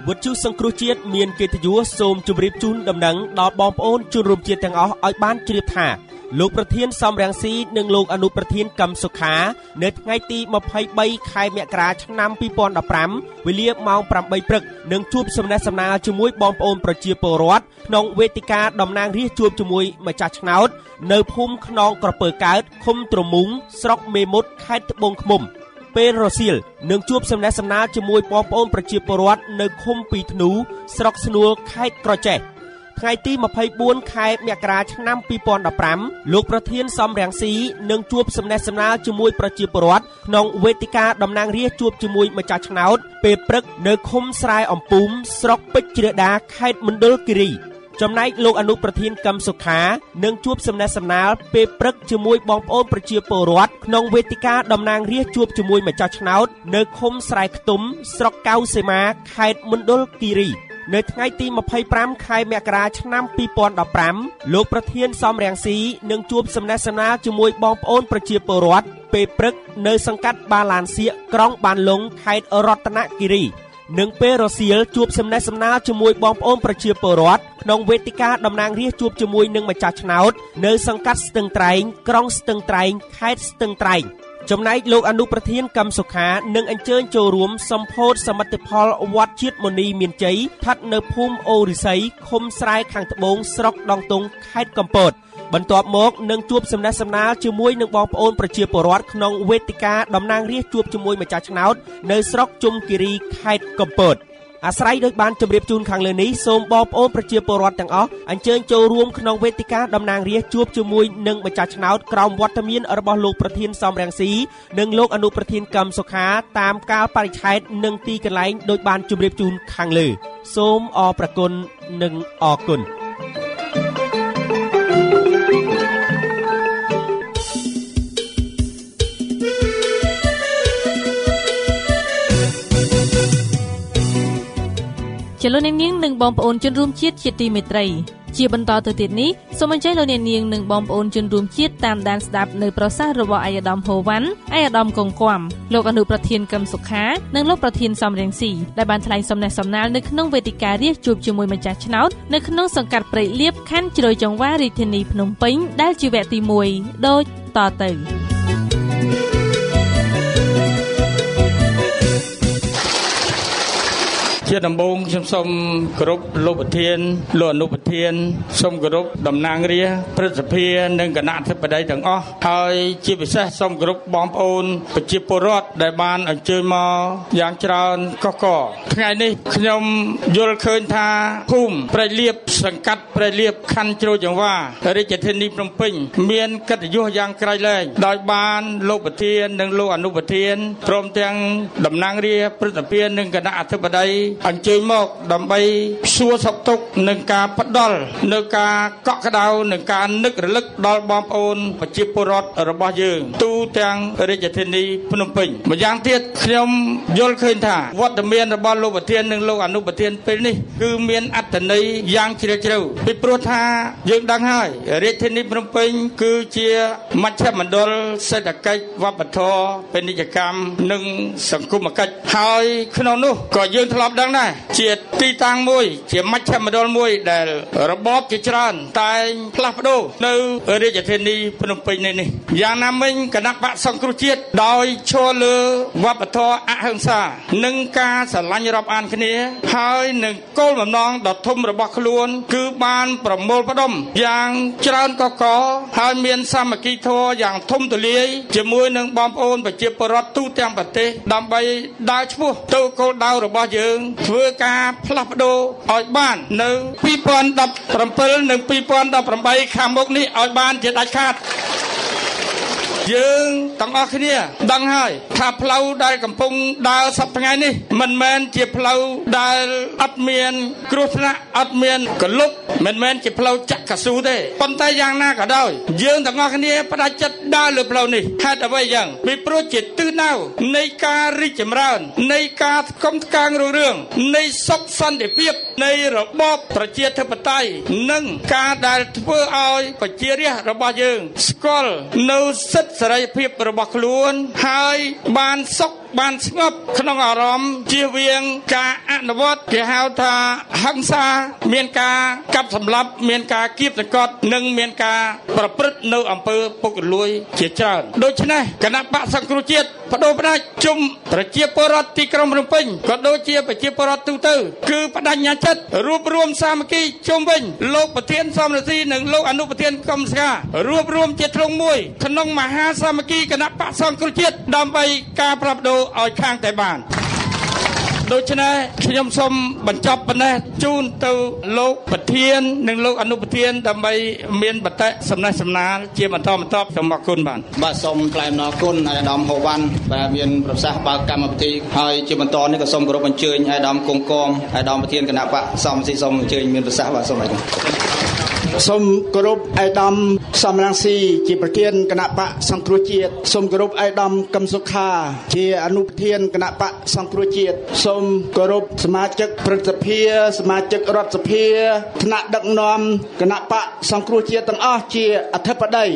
D: វិទ្យុសង្គ្រោះជាតិមានកិត្តិយសសូមជម្រាបជូនដំណឹងដល់បងប្អូនជនរួមជាតិទាំងអស់ឲ្យបានជ្រាបថាលោកប្រធានសំរងស៊ីនិងលោកអនុប្រធានកឹមសុខានៅថ្ងៃទីម្ភៃបីខែមករាឆ្នាំពីរពាន់ដប់ប្រាំវេលាម៉ោងប្រាំបីព្រឹកនឹងជួបសំណេះសំណាលជាមួយបងប្អូនប្រជាពលរដ្ឋក្នុងវេទិកាតំណាងរាស្ត្រជួបជាមួយម្ចាស់ឆ្នោតនៅភូមិខ្នងក្រពើកើតឃុំទ្រមុងស្រុកមេមត់ខេត្តត្បូងឃ្មុំពេលរសៀលនឹងជួបសំណេះសំណាលជាមួយបងប្អូនប្រជាពលរដ្ឋនៅឃុំពីធ្នូស្រុកស្នួលខេត្តក្រចេះថ្ងៃទីម្ភៃបួនខែមករាឆ្នាំពីរពាន់ដប់ប្រាំលោកប្រធានសំរងស៊ីនឹងជួបសំណេះសំណាលជាមួយប្រជាពលរដ្ឋក្នុងវេទិកាតំណាងរាស្ត្រជួបជាមួយម្ចាស់ឆ្នោតពេលព្រឹកនៅឃុំស្រែអំពុំស្រុកពេជ្រជ្រដាខេត្តមណ្ឌលគិរីចំណែកលោកអនុប្រធានកឹមសុខានឹងជួបសំណេះសំណាលពេលព្រឹកជាមួយបងប្អូនប្រជាពលរដ្ឋក្នុងវេទិកាតំណាងរាស្ត្រជួបជាមួយម្ចាស់ឆ្នោតនៅឃុំស្រែខ្ទុំស្រុកកៅសេមាខេត្តមណ្ឌលគិរីនៅថ្ងៃទីម្ភៃប្រាំខែមករាឆ្នាំពីរពាន់ដប់ប្រាំលោកប្រធានសំរងស៊ីនឹងជួបសំណេះសំណាលជាមួយបងប្អូនប្រជាពលរដ្ឋពេលព្រឹកនៅសង្កាត់បាឡានសៀកក្រុងបានលុងខេត្តរតនគិរីនឹងពេលរសៀលជួបសំណេះសំណាលជាមួយបងប្អូនប្រជាពលរដ្ឋក្នុងវេទិកាតំណាងរាស្ត្រជួបជាមួយនឹងម្ចាស់ឆ្នោតនៅសង្កាត់ស្ទឹងត្រែងក្រុងស្ទឹងត្រែងខេត្តស្ទឹងត្រែងចំណែកលោកអនុប្រធានកឹមសុខានឹងអញ្ជើញចូលរួមសម្ពោធសមិទ្ធផលវត្តជាតិមុនីមានជ័យស្ថិតនៅភូមិអូរិស័យឃុំស្រែខាងត្បូងស្រុកដងតុងខេត្តកំពតបន្ទាប់មកនឹងជួបសំណេះសំណាលជាមួយនឹងបងប្អូនប្រជាពលរដ្ឋក្នុងវេទិកាតំណាងរាស្ត្រជួបជាមួយម្ចាស់ឆ្នោតនៅស្រុកជុំគិរីខេត្តកំពតអាស្រ័យដោយបានជម្រាបជូនខាងលើនេះសូមបងប្អូនប្រជាពលរដ្ឋទាំងអស់អញ្ជើញចូលរួមក្នុងវេទិកាតំណាងរាស្ត្រជួបជាមួយនឹងម្ចាស់ឆ្នោតក្រោមវត្តមានរបស់លោកប្រធានសំរងស៊ីនិងលោកអនុប្រធានកឹមសុខាតាមកាលបរិច្ឆេទនិងទីកន្លែងដោយបានជម្រាបជូនខាងលើសូមអរព្រគុណនិងអរគុណ
C: ចលនានាងនិងបងប្អូនជនរួមជាតិជាទីមេត្រីជាបន្តទៅទៀតនេះសូមអញ្ជើញលោកអ្នកនាងនិងបងប្អូនជនរួមជាតិតាមដានស្ដាប់នៅប្រសាសន៍របស់អាយដាមហូវ៉ាន់អាយដាមកងគំលោកអនុប្រធានកឹមសុខានិងលោកប្រធានសំរងស៊ីដែលបានថ្លែងសំណេះសំណាលនៅក្នុងវេទិការាស្ត្រជួបជាមួយម្ចាស់ឆ្នោតនៅក្នុងសង្កាត់ព្រៃលៀបខណ្ឌជ្រោយចង្វាររាជធានីភ្នំពេញដែលជាវគ្គទីមួយដូចតទៅ
G: ជាដំបូងខ្ញុំសូមគោរពលោកប្រធានលោកអនុប្រធានសូមគោរពតំណាងរាស្ត្រព្រឹទ្ធសភានិងគណៈអធិបតីទាំងអស់ហើយជាពិសេសសូមគោរពបងប្អូនប្រជាពលរដ្ឋដែលបានអញ្ជើញមកយ៉ាងច្រើនកកកថ្ងៃនេះខ្ញុំយល់ឃើញថាភូមិព្រៃលៀបសង្កាត់ព្រៃលៀបខណ្ឌជ្រោយចង្វាររាជធានីភ្នំពេញមានកិត្តិយសយ៉ាងក្រៃលែងដោយបានលោកប្រធាននិងលោកអនុប្រធានព្រមទាំងតំណាងរាស្ត្រព្រឹទ្ធសភានិងគណៈអធិបតីអញ្ជើញមកដើម្បីសួរសុខទុក្ខនិងការផ្ដល់នៅការកក់ក្ដៅនិងការនឹករលឹកដល់បងប្អូនប្រជាពលរដ្ឋរបស់យើងទូទាំងរាជធានីភ្នំពេញម្យ៉ាងទៀតខ្ញុំយល់ឃើញថាវត្តមានរបស់លោកប្រធាននិងលោកអនុប្រធានពេលនេះគឺមានអត្ថន័យយ៉ាងជ្រាលជ្រៅពីព្រោះថាយើងដឹងហើយរាជធានីភ្នំពេញគឺជាមជ្ឈមណ្ឌលសេដ្ឋកិច្ចវប្បធម៌ពាណិជ្ជកម្មនិងសង្គមគិច្ចហើយក្នុងនោះក៏យើងធ្លាប់ដឹងដែរជាទីតាំងមួយជាមជ្ឈមណ្ឌលមួយដែលរបបជាច្រើនតែងផ្លាស់ប្ដូរនៅរាជធានីភ្នំពេញនេះយ៉ាងណាមិញគណៈបក្សសង្គ្រោះជាតិដោយឈរលើវប្បធម៌អហិង្សានិងការស្រឡាញ់រាប់អានគ្នាហើយនឹងគោលបំណងដ៏ធំរបស់ខ្លួនគឺបានប្រមូលផ្ដុំយ៉ាងច្រើនកកហើយមានសាមគ្គីធម៌យ៉ាងធំទូលាយជាមួយនឹងបងប្អូនប្រជាពលរដ្ឋទូទាំងប្រទេសដើម្បីដើរឆ្ពោះទៅគោលដៅរបស់យើងធ្វើការផ្លាស់ប្ដូរឲ្យបាននៅពីរពាន់ដប់ប្រាំនិងពីរពាន់ដប់ប្រាំបីខាងមុខនេះឲ្យបានជាដាច់ខាតយើងទាំងអស់គ្នាដឹងហើយថាផ្លូវដែលកំពុងដើរសប្តាហ៍ថ្ងៃនេះមិនមែនជាផ្លូវដែលអត់មានគ្រោះថ្នាក់អត់មានកលុបមិនមែនជាផ្លូវចក្រស៊ូទេប៉ុន្តែយ៉ាងណាក៏ដោយយើងទាំងអស់គ្នាផ្ដាច់ចិត្តដើរលើផ្លូវនេះហេតុអ្វីយ៉ាងពីព្រោះជាទិសដៅនៃការរីកចម្រើននៃការកុំថ្កើងរុងរឿងនៃសុខសន្តិភាពនៃរបបប្រជាធិបតេយ្យនិងការដែលធ្វើឲ្យប្រជារាស្ត្ររបស់យើងស្គាល់នៅសិទ្ធិសេរីភាពរបស់ខ្លួនហើយបានសុខបានស្ងប់ក្នុងអារម្មណ៍ជៀសវាងការអនុវត្តគេហៅថាហិង្សាមានការកាប់សម្លាប់មានការគៀបសង្កត់និងមានការប្រព្រឹត្តនៅអំពើពុករលួយជាច្រើនដូច្នេះគណៈបកសង្គ្រោះជាតិបដូរផ្ដាច់ជុំប្រជាពលរដ្ឋទីក្រុងភ្នំពេញក៏ដូចជាប្រជាពលរដ្ឋទូទៅគឺបដិញ្ញាចិត្តរួបរวมសាមគ្គីជុំវិញលោកប្រធានសំរងស៊ីនិងលោកអនុប្រធានកំសខារួបរวมជាទ្រង់មួយក្នុងមហាសាមគ្គីគណៈបកសង្គ្រោះជាតិដើម្បីការផ្លាស់ប្ដូរឲ្យខាងតែបានដូច្នេះខ្ញុំសូមបញ្ចប់ប៉ុណ្ណេះជូនទៅលោកប្រធាននិងលោកអនុប្រធានដើម្បីមានបតិសំណេះសំណាលជាបន្តបន្ទាប់សូមអរគុណបាទ
H: បាទសូមថ្លែងអំណរគុណអាដាមហូវ៉ាន់បាទមានប្រសាសន៍បើកកម្មវិធីហើយជាបន្តនេះក៏សូមគោរពអញ្ជើញអាដាមគង្គគំអាដាមប្រធានគណៈបកសំស៊ីសូមអញ្ជើញមានប្រសាសន៍បាទសូមអរគុណ
I: សូមគោរពអាដាមសំរងស៊ីជាប្រធានគណៈបកសង្គ្រោះជាតិសូមគោរពអាដាមកឹមសុខាជាអនុប្រធានគណៈបកសង្គ្រោះជាតិសូមគោរពសមាជិកព្រឹទ្ធសភាសមាជិករដ្ឋសភាថ្នាក់ដឹកនាំគណៈបកសង្គ្រោះជាតិទាំងអស់ជាអធិបតី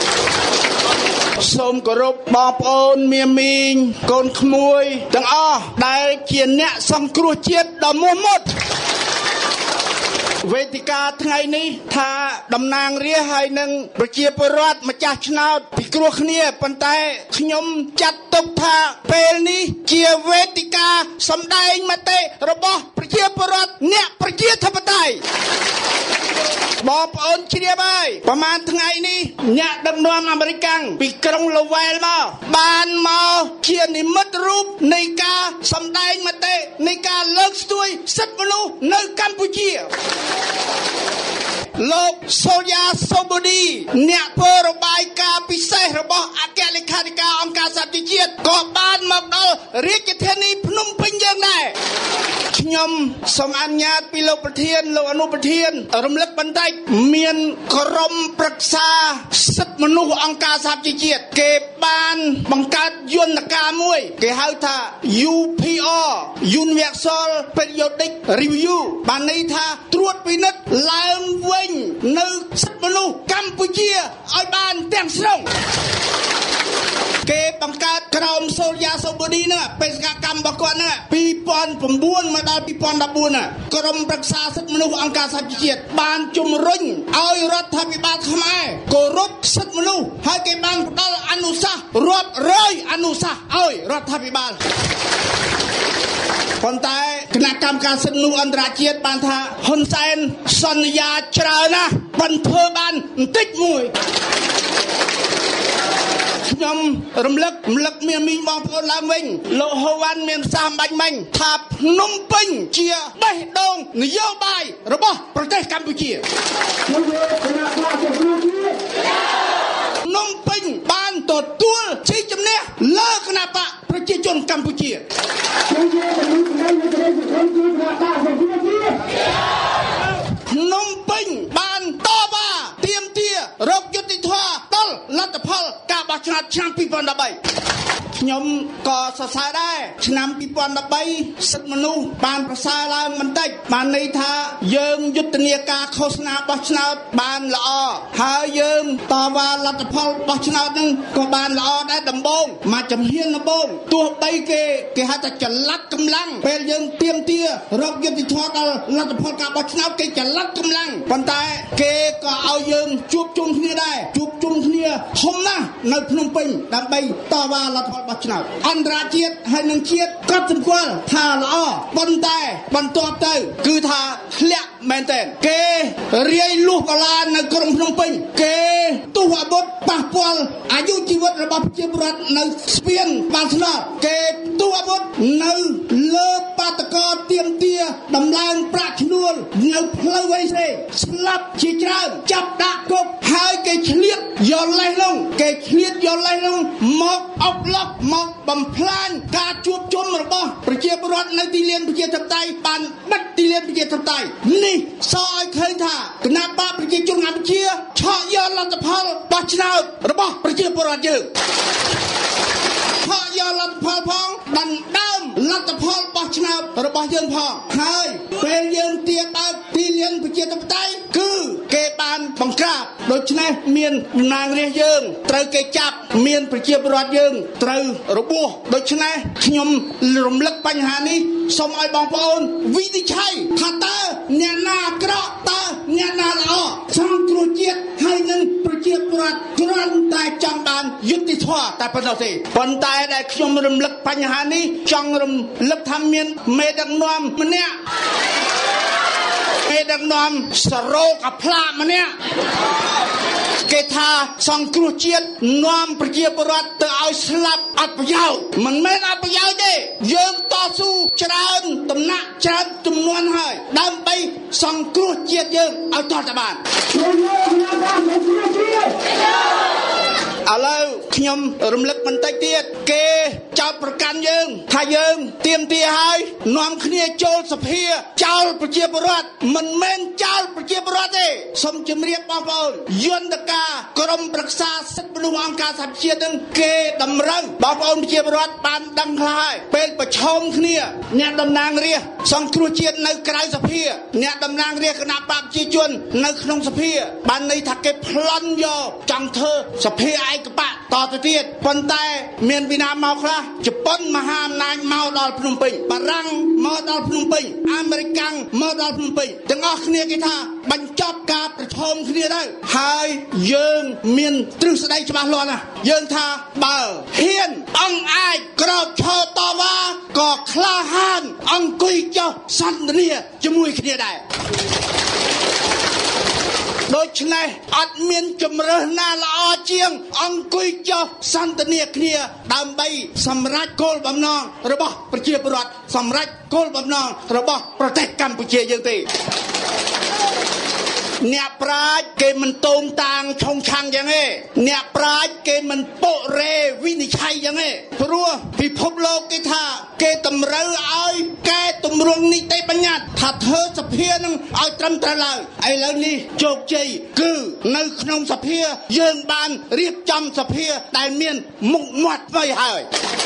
I: សូមគោរពបងប្អូនមាមីងកូនក្មួយទាំងអស់ដែលជាអ្នកសង្គ្រោះជាតិដ៏មោះមុតវេទិកាថ្ងៃនេះថាតំណាងរាស្ត្រហើយនឹងប្រជាពលរដ្ឋម្ចាស់ឆ្នោតពិគ្រោះគ្នាប៉ុន្តែខ្ញុំចាត់ទុកថាពេលនេះជាវេទិកាសម្ដែងមតិរបស់ប្រជាពលរដ្ឋអ្នកប្រជាធិបតេយ្យបងប្អូនជ្រាបហើយប្រហែលថ្ងៃនេះអ្នកដឹកនាំអាមេរិកពីក្រុងឡូវែលមកបានមកជានិមិត្តរូបនៃការសម្ដែងមតិនៃការលើកស្ទួយសិទ្ធិមនុស្សនៅកម្ពុជាលោកសូយ៉ាសូបូឌីអ្នកធ្វើរបាយការណ៍ពិសេសរបស់អគ្គលេខាធិការអង្គការសហប្រជាជាតិក៏បានមកដល់រាជធានីភ្នំពេញយើងដែរខ្ញុំសូមអនុញ្ញាតពីលោកប្រធានលោកអនុប្រធានរំលឹកបន្តិចមានក្រុមប្រឹក្សាសិទ្ធិមនុស្សអង្គការសហប្រជាជាតិគេបានបង្កើតយន្តការមួយគេហៅថា ยู พี អារ Universal Periodic Review បានន័យថាត្រួតពិនិត្យឡើងវិញនៅសិទ្ធិមនុស្សកម្ពុជាឲ្យបានទាំងស្រុងគេបង្កើតក្រុមសូយ៉ាសូបូឌីហ្នឹងបេសកកម្មរបស់គាត់ហ្នឹងពីរពាន់៩មកដល់ពីរពាន់ដប់បួនណាក្រុមប្រឹក្សាសិទ្ធិមនុស្សអង្គការសហប្រជាជាតិបានជំរុញឲ្យរដ្ឋាភិបាលខ្មែរគោរពសិទ្ធិមនុស្សហើយគេបានផ្ដល់អនុសាសន៍រាប់រយអនុសាសន៍ឲ្យរដ្ឋាភិបាលប៉ុន្តែគណៈកម្មការសិទ្ធិមនុស្សអន្តរជាតិបានថាហ៊ុនសែនសន្យាច្រើនណាស់ប៉ុន្តែធ្វើបានបន្តិចមួយខ្ញុំរំលឹករំលឹកមានមីងបងប្អូនឡើងវិញលោកហូវ៉ាន់មានប្រសាសន៍បាញ់មិញថាភ្នំពេញជាបេះដូងនយោបាយរបស់ប្រទេសកម្ពុជាភ្នំពេញបានទទួលជ័យជំនះលើគណបកប្រជាជនកម្ពុជាភ្នំពេញបានតវ៉ាទាមទាររកយុត្តិធម៌ដល់លទ្ធផលការបោះឆ្នោតឆ្នាំពីរពាន់ដប់បីខ្ញុំក៏សរសើរដែរឆ្នាំពីរពាន់ដប់បីសិទ្ធិមនុស្សបានប្រសើរឡើងបន្តិចបានន័យថាយើងយុទ្ធនាការឃោសនាបោះឆ្នោតបានល្អហើយយើងតវ៉ាលទ្ធផលបោះឆ្នោតនឹងក៏បានល្អដែរដំបូងមកចំហៀងដំបូងទោះបីគេគេហៅថាចល័តកម្លាំងពេលយើងទៀមទារកយុត្តិធម៌ដល់លទ្ធផលការបោះឆ្នោតគេចល័តកម្លាំងប៉ុន្តែគេក៏ឲ្យយើងជួបជុំគ្នាដែរជួបជុំគ្នាធំណាស់នៅភ្នំពេញដើម្បីតវ៉ាលទ្ធផលបោះឆ្នោតអន្តរជាតិហើយនឹងជាតិក៏សម្គាល់ថាល្អប៉ុន្តែបន្ទាប់ទៅគឺថាធ្លាក់មែនទែនគេរាយលុះកលានៅក្រុងភ្នំពេញគេទុះអាវុធប៉ះពាល់អាយុជីវិតរបស់ប្រជាពលរដ្ឋនៅស្ពានបានស្នោតគេទុះអាវុធនៅលើបាតកោទៀមទាដំឡើងប្រាក់ឈ្នួលនៅផ្លូវវែងសេស្លាប់ជាច្រើនចាប់ដាក់គុកហើយគេឆ្លៀតយកលេសនោះគេឆ្លៀតយកលេសនោះមកអុកឡុកមកបំផ្លាញការជួបជុំរបស់ប្រជាពលរដ្ឋនៅទីលានប្រជាធិបតេយ្យបានបិទទីលានប្រជាធិបតេយ្យនេះសរឲ្យឃើញថាគណៈបកប្រជាជនកម្ពុជាឆក់យកលទ្ធផលបោះឆ្នោតរបស់ប្រជាពលរដ្ឋយើងឆក់យកលទ្ធផលផងដណ្ដើមលទ្ធផលបោះឆ្នោតរបស់យើងផងហើយពេលយើងទាបើកទីលានប្រជាធិបតេយ្យគឺគេបានឃបង្ក្រាបដូច្នេះមានតំណាងរាស្ត្រយើងត្រូវគេចាប់មានប្រជាពលរដ្ឋយើងត្រូវរបួសដូច្នេះខ្ញុំរំលឹកបញ្ហានេះសូមឲ្យបងប្អូនវិនិច្ឆ័យថាតើអ្នកណាអាក្រក់តើអ្នកណាល្អសង្គ្រោះជាតិហើយនឹងប្រជាពលរដ្ឋគ្រាន់តែចង់បានយុត្តិធម៌តែប៉ុណ្ណោះទេប៉ុន្តែដែលខ្ញុំរំលឹកបញ្ហានេះចង់រំលឹកថាមានមេដឹកនាំម្នាក់មេដឹកនាំសរោកអាផ្លាកម្នាក់គេថាសង្គ្រោះជាតិនាំប្រជាពលរដ្ឋទៅឲ្យស្លាប់អត់ប្រយោជន៍មិនមែនអត់ប្រយោជន៍ទេយើងតស៊ូច្រើនតំណាក់ច្រើនចំនួនហើយដើម្បីសង្គ្រោះជាតិយើងឲ្យតទៅបានឥឡូវខ្ញុំរំលឹកបន្តិចទៀតគេចោទប្រកាន់យើងថាយើងទាមទារឲ្យនាំគ្នាចូលសភាចោលប្រជាពលរដ្ឋមិនមែនចោលប្រជាពលរដ្ឋទេសូមជម្រាបបងប្អូនយន្តការក្រមប្រឹក្សាសិទ្ធិមនុស្សអង្គការសហប្រជាជាតិនឹងគេតម្រូវបងប្អូនប្រជាពលរដ្ឋបានដឹងខ្លះហើយពេលប្រឈមគ្នាអ្នកតំណាងរាស្ត្រសង្គ្រោះជាតិនៅក្រៅសភាអ្នកតំណាងរាស្ត្រគណៈបកប្រជាជននៅក្នុងសភាបានន័យថាគេប្លន់យកចង់ធ្វើសភាឯកបកតទៅទៀតប៉ុន្តែមានពីណាមកខ្លះជប៉ុនមហាអំណាចមកដល់ភ្នំពេញបារាំងមកដល់ភ្នំពេញអាមេរិកមកដល់ភ្នំពេញទាំងអស់គ្នាគេថាបញ្ចប់ការប្រឈមគ្នាទៅហើយយើងមានទ្រឹស្ដីច្បាស់លាស់ណាស់យើងថាបើហ៊ានអង្គអាចក្រោកឈរតវ៉ាក៏ក្លាហានអង្គុយចុះសន្ទនាជាមួយគ្នាដែរដូច្នេះអត់មានជំរើសណាល្អជាងអង្គុយចុះសន្ទនាគ្នាដើម្បីសម្រេចគោលបំណងរបស់ប្រជាពលរដ្ឋសម្រេចគោលបំណងរបស់ប្រទេសកម្ពុជាយើងទេអ្នកប្រាជ្ញគេមិនតូមតាងឆុងឆាំងយ៉ាងទេអ្នកប្រាជ្ញគេមិនពុករេវិនិច្ឆ័យយ៉ាងទេព្រោះពិភពលោកគេថាគេតម្រូវឲ្យកែតម្រង់នីតិបញ្ញត្តិថាធ្វើសភានឹងឲ្យត្រឹមត្រូវឡើងឥឡូវនេះជោគជ័យគឺនៅក្នុងសភាយើងបានរៀបចំសភាដែលមានមុខមាត់ថ្មីហើយ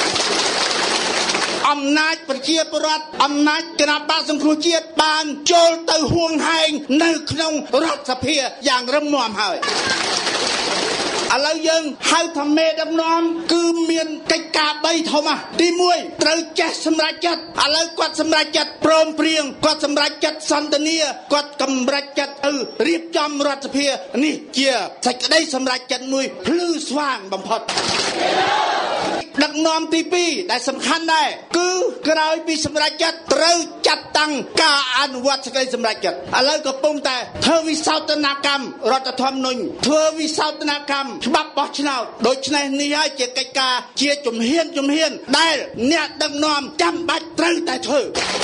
I: អំណាចប្រជាពលរដ្ឋអំណាចគណៈបកសង្គ្រោះជាតិបានចូលទៅហួងហែងនៅក្នុងរដ្ឋសភាយ៉ាងរឹងមាំហើយឥឡូវយើងហៅថាមេដឹកនាំគឺមានកិច្ចការបីធំទីមួយត្រូវចេះសម្រេចចិត្តឥឡូវគាត់សម្រេចចិត្តព្រមព្រៀងគាត់សម្រេចចិត្តសន្ទនាគាត់កម្រេចចិត្តទៅរៀបចំរដ្ឋសភានេះជាសេចក្តីសម្រេចចិត្តមួយភ្លឺស្វាងបំផុតដឹកនាំទីពីរដែលសំខាន់ដែរគឺក្រោយពីសម្រេចចិត្តត្រូវចាត់តាំងការអនុវត្តសេចក្តីសម្រេចចិត្តឥឡូវកំពុងតែធ្វើវិសោធនកម្មរដ្ឋធម្មនុញ្ញធ្វើវិសោធនកម្មច្បាប់បោះឆ្នោតដូច្នេះនេះហើយជាកិច្ចការជាជំហានជំហានដែលអ្នកដឹកនាំចាំបាច់ត្រូវតែធ្វើ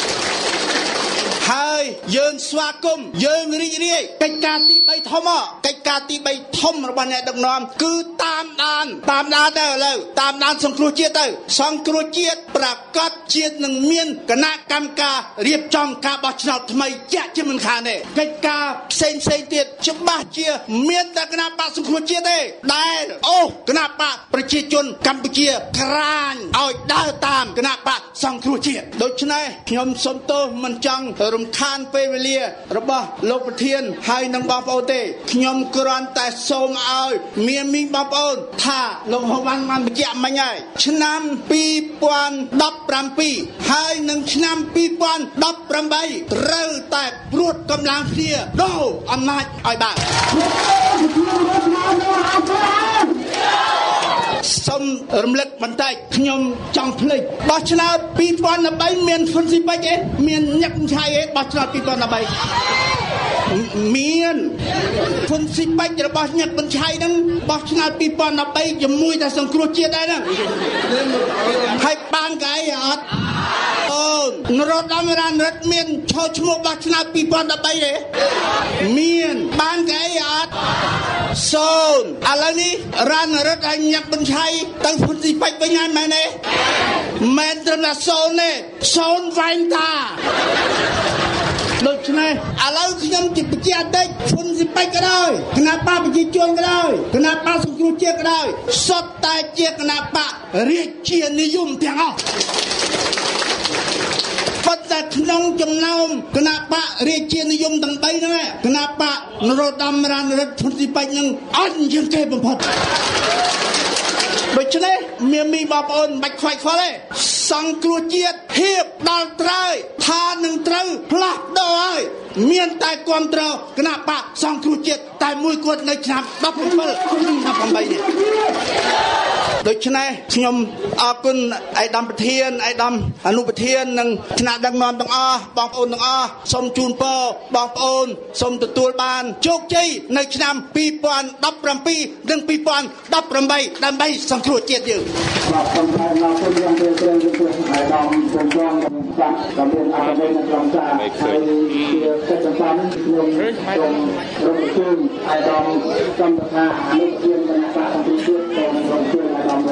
I: ហើយយើងស្វាគមន៍យើងរីករាយកិច្ចការទីបីធំកិច្ចការទីបីធំរបស់អ្នកដឹកនាំគឺតាមដានតាមដានទៅឥឡូវតាមដានសង្គ្រោះជាតិទៅសង្គ្រោះជាតិប្រកាសជាតិនឹងមានគណៈកម្មការរៀបចំការបោះឆ្នោតថ្មីជាក់ជាមិនខានទេកិច្ចការផ្សេងផ្សេងទៀតច្បាស់ជាមានតែគណៈបកសង្គ្រោះជាតិទេដែលអូគណៈបកប្រជាជនកម្ពុជាក្រាញឲ្យដើរតាមគណៈបកសង្គ្រោះជាតិដូច្នេះខ្ញុំសូមទោសមិនចង់រំខានពេលវេលារបស់លោកប្រធានហើយនឹងបងប្អូនទេខ្ញុំគ្រាន់តែសូមឲ្យមានមីងបងប្អូនថាលោកហូវ៉ាន់បានបញ្ជាក់មិញហើយឆ្នាំពីរពាន់ដប់ប្រាំពីរហើយនឹងឆ្នាំពីរពាន់ដប់ប្រាំបីត្រូវតែព្រួតកម្លាំងគ្នាដូរអំណាចឲ្យបានសូមរំលឹកបន្តិចខ្ញុំចង់ភ្លេចបោះឆ្នោតពីរពាន់ដប់បីមានហ៊ុនស៊ីពេចទេមានញឹកឆៃទេបោះឆ្នោតពីរពាន់ដប់បីមានហ៊ុនស៊ីពេចរបស់ញឹកបញ្ឆៃហ្នឹងបោះឆ្នោតពីរពាន់ដប់បីជាមួយតែសង្គ្រោះជាតិដែរហ្នឹងហើយបានកែអត់អូនរតនរ៉ានរិទ្ធមានឈរឈ្មោះបោះឆ្នោតពីរពាន់ដប់បីទេមានបានកែអត់សូនឥឡូវនេះរ៉ានរិទ្ធឲ្យញឹកបញ្ឆៃទៅហ៊ុនស៊ីពេចវិញហើយមែនទេមែនត្រឹមតែសូនទេសូនវ៉ែងតាដូច្នេះឥឡូវខ្ញុំជាបញ្ជាក់តិចហ៊ុនស៊ីពេចក៏ដោយគណៈបកប្រជាជនក៏ដោយគណៈបកសង្គ្រោះជាតិក៏ដោយសុទ្ធតែជាគណៈបករាជានិយមទាំងអស់ប៉ុន្តែក្នុងចំណោមគណៈបករាជានិយមទាំងបីហ្នឹងគណៈបកនរោត្តមរណរដ្ឋធនទីបាច់នឹងអត់ជាងគេបំផុតដូច្នេះមានមីបងប្អូនមិនបាច់ខ្វាយខ្វល់ទេសង្គ្រោះជាតិហៀបដល់ត្រើយថានឹងត្រូវផ្លាស់ប្ដូរហើយមានតែគ្រប់គ្រងគណៈបកសង្គ្រោះជាតិតែមួយគត់នៅឆ្នាំដប់7 ឆ្នាំ8នេះដូច្នេះខ្ញុំអរគុណឯកឧត្តមប្រធានឯកឧត្តមអនុប្រធាននិងថ្នាក់ដឹកនាំទាំងអស់បងប្អូនទាំងអស់សូមជូនពរបងប្អូនសូមទទួលបានជោគជ័យនៅឆ្នាំពីរពាន់ដប់ប្រាំពីរនិងពីរពាន់ដប់ប្រាំបីដើម្បីសង្គ្រោះជាតិយើងបាទសូមថ្លែងអំណរគុណយ៉ាងជ្រាលជ្រៅចំពោះឯកឧត្តមពលរដ្ឋចាត់ក៏មានអរគុណនិងក្រុមចាស់ហើយជាកិច្ចសម្ព័ន្ធខ្ញុំសូមរំលឹកជូនឯកឧត្តមសំប្រធានអនុប្រធានគណៈបកសង្គ្រោះជាតិសូមរំលឹកជូនឯកឧត្តម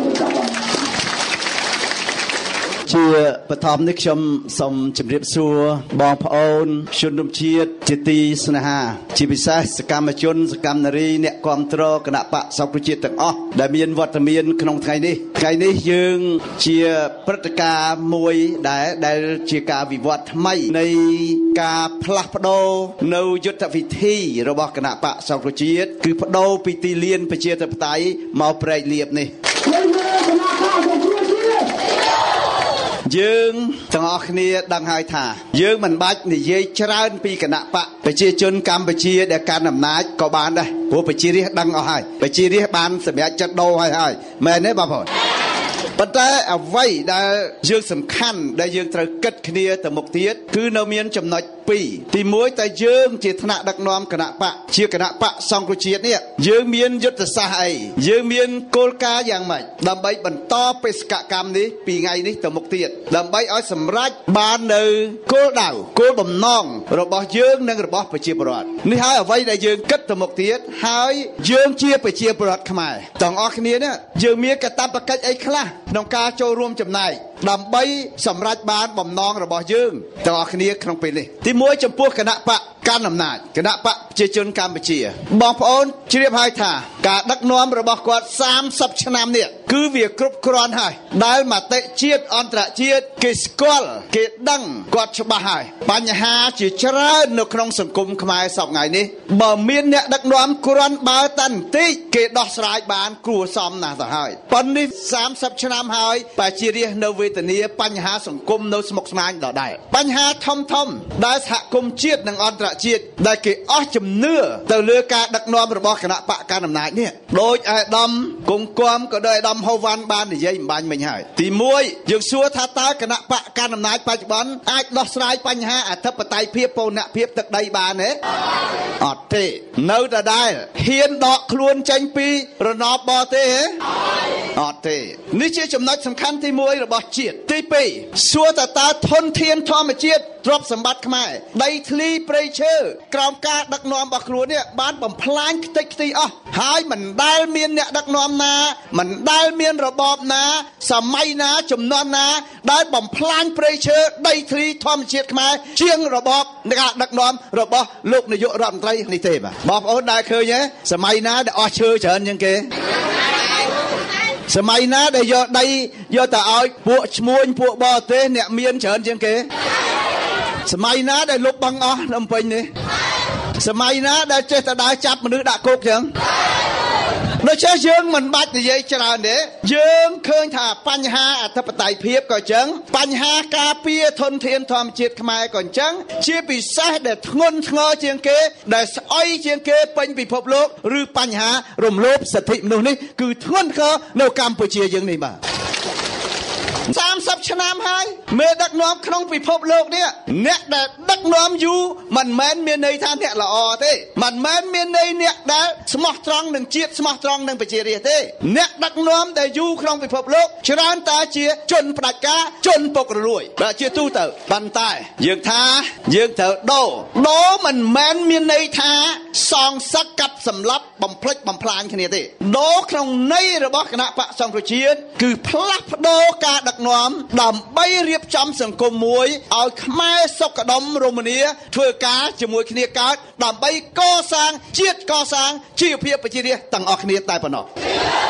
I: ជាបឋមនេះខ្ញុំសូមជម្រាបសួរបងប្អូនជនរួមជាតិជាទីស្នេហាជាពិសេសសកម្មជនសកម្មនារីអ្នកគ្រប់គ្រងគណៈបកសង្គ្រោះជាតិទាំងអស់ដែលមានវត្តមានក្នុងថ្ងៃនេះថ្ងៃនេះយើងជាព្រឹត្តិការណ៍មួយដែលដែលជាការវិវត្តថ្មីនៃការផ្លាស់ប្ដូរនៅយុទ្ធវិធីរបស់គណៈបកសង្គ្រោះជាតិគឺប្ដូរពីទីលានប្រជាធិបតេយ្យមកព្រែកលៀបនេះយើងទាំងអស់គ្នាដឹងហើយថាយើងមិនបាច់និយាយច្រើនពីគណៈបកប្រជាជនកម្ពុជាដែលកាន់អំណាចក៏បានដែរព្រោះប្រជារាស្ត្រដឹងអស់ហើយប្រជារាស្ត្របានសម្រេចចិត្តដូរហើយហើយមែនទេបងប្អូនប៉ុន្តែអ្វីដែលយើងសំខាន់ដែលយើងត្រូវគិតគ្នាទៅមុខទៀតគឺនៅមានចំណុចពីរទីមួយតែយើងជាថ្នាក់ដឹកនាំគណៈបកជាគណៈបកសង្គ្រោះជាតិនេះយើងមានយុទ្ធសាស្ត្រអីយើងមានគោលការណ៍យ៉ាងម៉េចដើម្បីបន្តបេសកកម្មនេះពីថ្ងៃនេះទៅមុខទៀតដើម្បីឲ្យសម្រេចបាននៅគោលដៅគោលបំណងរបស់យើងនិងរបស់ប្រជាពលរដ្ឋនេះហើយអ្វីដែលយើងគិតទៅមុខទៀតហើយយើងជាប្រជាពលរដ្ឋខ្មែរទាំងអស់គ្នានេះយើងមានកាតព្វកិច្ចអីខ្លះក្នុងការចូលរួមចំណែកដើម្បីសម្រេចបានបំណងរបស់យើងទាំងអស់គ្នាក្នុងពេលនេះទីមួយចំពោះគណៈបកកាន់អំណាចគណៈបកប្រជាជនកម្ពុជាបងប្អូនជ្រាបហើយថាការដឹកនាំរបស់គាត់សាមសិបឆ្នាំនេះគឺវាគ្រប់គ្រាន់ហើយដែលមតិជាតិអន្តរជាតិគេស្គាល់គេដឹងគាត់ច្បាស់ហើយបញ្ហាជាច្រើននៅក្នុងសង្គមខ្មែរសប្តាហ៍ថ្ងៃនេះបើមានអ្នកដឹកនាំគ្រាន់បើតែបន្តិចគេដោះស្រាយបានគួរសមណាស់ទៅហើយប៉ុន្តែសាមសិបឆ្នាំហើយប្រជារាស្ត្រនៅវេទនាបញ្ហាសង្គមនៅស្មុគស្មាញដដែលបញ្ហាធំធំដែលសហគមន៍ជាតិនិងអន្តរជាតិដែលគេអស់ជំនឿទៅលើការដឹកនាំរបស់គណៈបកកណ្ដាលអំណាចនេះដោយអាយដាមគង្គគំក៏ដោយអាយដាមហូវ៉ាន់បាននិយាយអំបញ្ញមិញហើយទីមួយយើងសួរថាតើគណៈបកកណ្ដាលអំណាចបច្ចុប្បន្នអាចដោះស្រាយបញ្ហាអធិបតេយ្យភាពពូនភាពទឹកដីបានទេអត់ទេនៅដដែលហ៊ានដកខ្លួនចេញពីរណបបរទេសទេអត់ទេនេះជាចំណុចសំខាន់ទីមួយរបស់ជាតិទីពីរសួរតើតើធនធានធម្មជាតិទ្រព្យសម្បត្តិខ្មែរដីធ្លីព្រៃឈើក្រោមការដឹកនាំរបស់ខ្លួននេះបានបំផ្លាញខ្ទេចខ្ទីអស់ហើយមិនដែលមានអ្នកដឹកនាំណាមិនដែលមានរបបណាសម័យណាជំនាន់ណាដែលបំផ្លាញព្រៃឈើដីធ្លីធម្មជាតិខ្មែរជាងរបបការដឹកនាំរបស់លោកនាយករដ្ឋមន្ត្រីនេះទេបាទបងប្អូនដែលឃើញទេសម័យណាដែលអស់ឈើច្រើនជាងគេសម័យណាដែលយកដីយកទៅឲ្យពួកឈ្មួញពួកបរទេសអ្នកមានច្រើនជាងគេសម័យណាដែលលុបបង្អស់នៅពេញនេះសម័យណាដែលចេះតែដើរចាប់មនុស្សដាក់គុកចឹងដូច្នេះយើងមិនបាច់និយាយច្រើនទេយើងឃើញថាបញ្ហាអធិបតេយ្យភាពក៏ចឹងបញ្ហាការពារធនធានធម្មជាតិខ្មែរក៏ចឹងជាពិសេសដែលធ្ងន់ធ្ងរជាងគេដែលស្អុយជាងគេពេញពិភពលោកឬបញ្ហារំលោភសិទ្ធិមនុស្សនេះគឺធ្ងន់ធ្ងរនៅកម្ពុជាយើងនេះបាទសាមសិបឆ្នាំហើយមេដឹកនាំក្នុងពិភពលោកនេះអ្នកដែលដឹកនាំយូរមិនមែនមានន័យថាអ្នកល្អទេមិនមែនមានន័យអ្នកដែលស្មោះត្រង់នឹងជាតិស្មោះត្រង់នឹងប្រជារាស្ត្រទេអ្នកដឹកនាំដែលយូរក្នុងពិភពលោកច្រើនតែជាជនផ្ដាច់ការជនពុករលួយបាទជាទូទៅប៉ុន្តែយើងថាយើងត្រូវដូរដូរមិនមែនមានន័យថាសងសឹកកាប់សម្លាប់បំផ្លិចបំផ្លាញគ្នាទេដូរក្នុងន័យរបស់គណៈបកសង្គ្រោះជាតិគឺផ្លាស់ប្ដូរការដឹកនាំដើម្បីរៀបចំសង្គមមួយឲ្យខ្មែរសុខដុមរមនាធ្វើការជាមួយគ្នាកើតដើម្បីកសាងជាតិកសាងជីវភាពប្រជារាស្ត្រទាំងអស់គ្នាតែប៉ុណ្ណោះ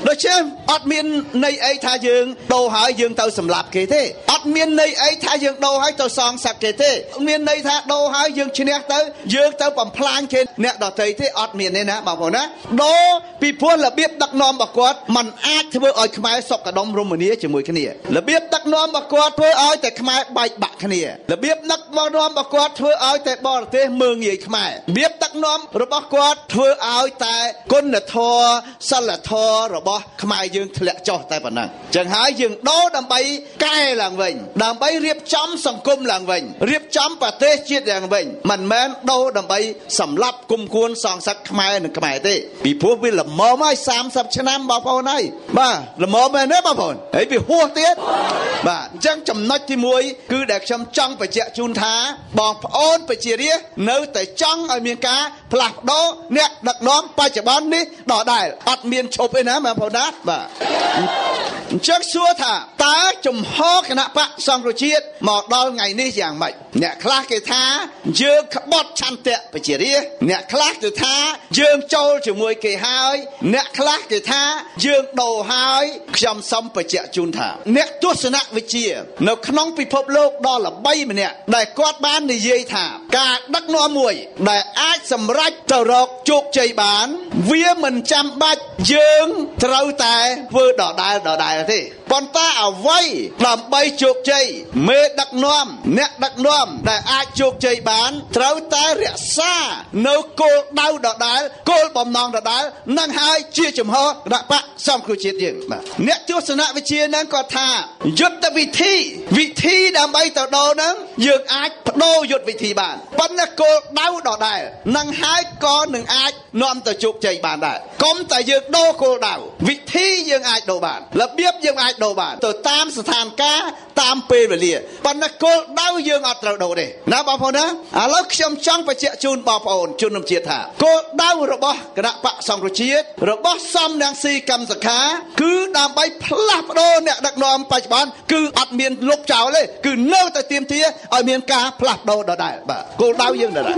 I: ដូច្នេះអត់មានន័យអីថាយើងដូរហើយយើងទៅសម្លាប់គេទេអត់មានន័យអីថាយើងដូរហើយទៅសងសឹកគេទេមានន័យថាដូរហើយយើងឈ្នះទៅយើងទៅបំផ្លាញគេអ្នកដទៃទេអត់មានទេណាបងប្អូនណាដូរពីព្រោះរបៀបដឹកនាំរបស់គាត់มันអាចធ្វើឲ្យខ្មែរសុខដុមរមនាជាមួយគ្នារបៀបដឹកនាំរបស់គាត់ធ្វើឲ្យតែខ្មែរបែកបាក់គ្នារបៀបដឹកនាំរបស់គាត់ធ្វើឲ្យតែបរទេសមើងងាយខ្មែររបៀបដឹកនាំរបស់គាត់ធ្វើឲ្យតែគុណធម៌សិលធម៌របស់ខ្មែរយើងធ្លាក់ចុះតែប៉ុណ្ណឹងចឹងហើយយើងដូរដើម្បីកែឡើងវិញដើម្បីរៀបចំសង្គមឡើងវិញរៀបចំប្រទេសជាតិឡើងវិញមិនមែនដូរដើម្បីសម្លាប់គុំគួនសងសឹកខ្មែរនិងខ្មែរទេពីព្រោះវាល្មមហើយសាមសិបឆ្នាំបងប្អូនហើយបាទល្មមមែនទេបងប្អូនហើយវាហួសទៀតបាទអញ្ចឹងចំណុចទីមួយគឺដែលខ្ញុំចង់បញ្ជាក់ជូនថាបងប្អូនប្រជារាស្ត្រនៅតែចង់ឲ្យមានការផ្លាស់ប្ដូរអ្នកដឹកនាំបច្ចុប្បន្ននេះដដែលអត់មានឈប់ទេណាបងប្អូនណាបាទអញ្ចឹងសួរថាតើជំហរគណៈបកសង្គ្រោះជាតិមកដល់ថ្ងៃនេះយ៉ាងម៉េចអ្នកខ្លះគេថាយើងក្បត់ឆន្ទៈប្រជារាស្ត្រអ្នកខ្លះគេថាយើងចូលជាមួយគេហើយអ្នកខ្លះគេថាយើងដូរហើយខ្ញុំសូមបញ្ជាក់ជូនថាអ្នកទស្សនវិជ្ជានៅក្នុងពិភពលោកដ៏ល្បីម្នាក់ដែលគាត់បាននិយាយថាការដឹកនាំមួយដែលអាចសម្រេចទៅរកជោគជ័យបានវាមិនចាំបាច់យើងត្រូវតែធ្វើដដែលដដែលទេប៉ុន្តែអ្វីដើម្បីជោគជ័យមេដឹកនាំអ្នកដឹកនាំដែលអាចជោគជ័យបានត្រូវតែរក្សានៅគោលដៅដដែលគោលបំណងដដែលនឹងហើយជាចំហគណៈបកសង្គ្រោះជាតិយើងបាទអ្នកទស្សនវិជ្ជានឹងគាត់ថាយុទ្ធវិធីវិធីដើម្បីទៅដូរនឹងយើងអាចបដូរយុទ្ធវិធីបានប៉ុន្តែគោលដៅដដែលនឹងហើយក៏នឹងអាចនាំទៅជោគជ័យបានដែរកុំតែយើងដូរគោលដៅវិធីយើងអាចដូរបានរបៀបយើងអាចដូរបានទៅតាមស្ថានភាពតាមពេលវេលាប៉ុន្តែគោលដៅយើងអត់ត្រូវដូរទេណាបងប្អូនណាឥឡូវខ្ញុំចង់បញ្ជាក់ជូនបងប្អូនជនរួមជាតិថាគោលដៅរបស់គណៈបកសង្គ្រោះជាតិរបស់សំរងស៊ីកម្មសខាគឺដើម្បីផ្លាស់ប្ដូរអ្នកដឹកនាំបច្ចុប្បន្នគឺអត់មានលុបចោលទេគឺនៅតែទាមទារឲ្យមានការផ្លាស់ប្ដូរដដែលបាទគោលដៅយើងដដែល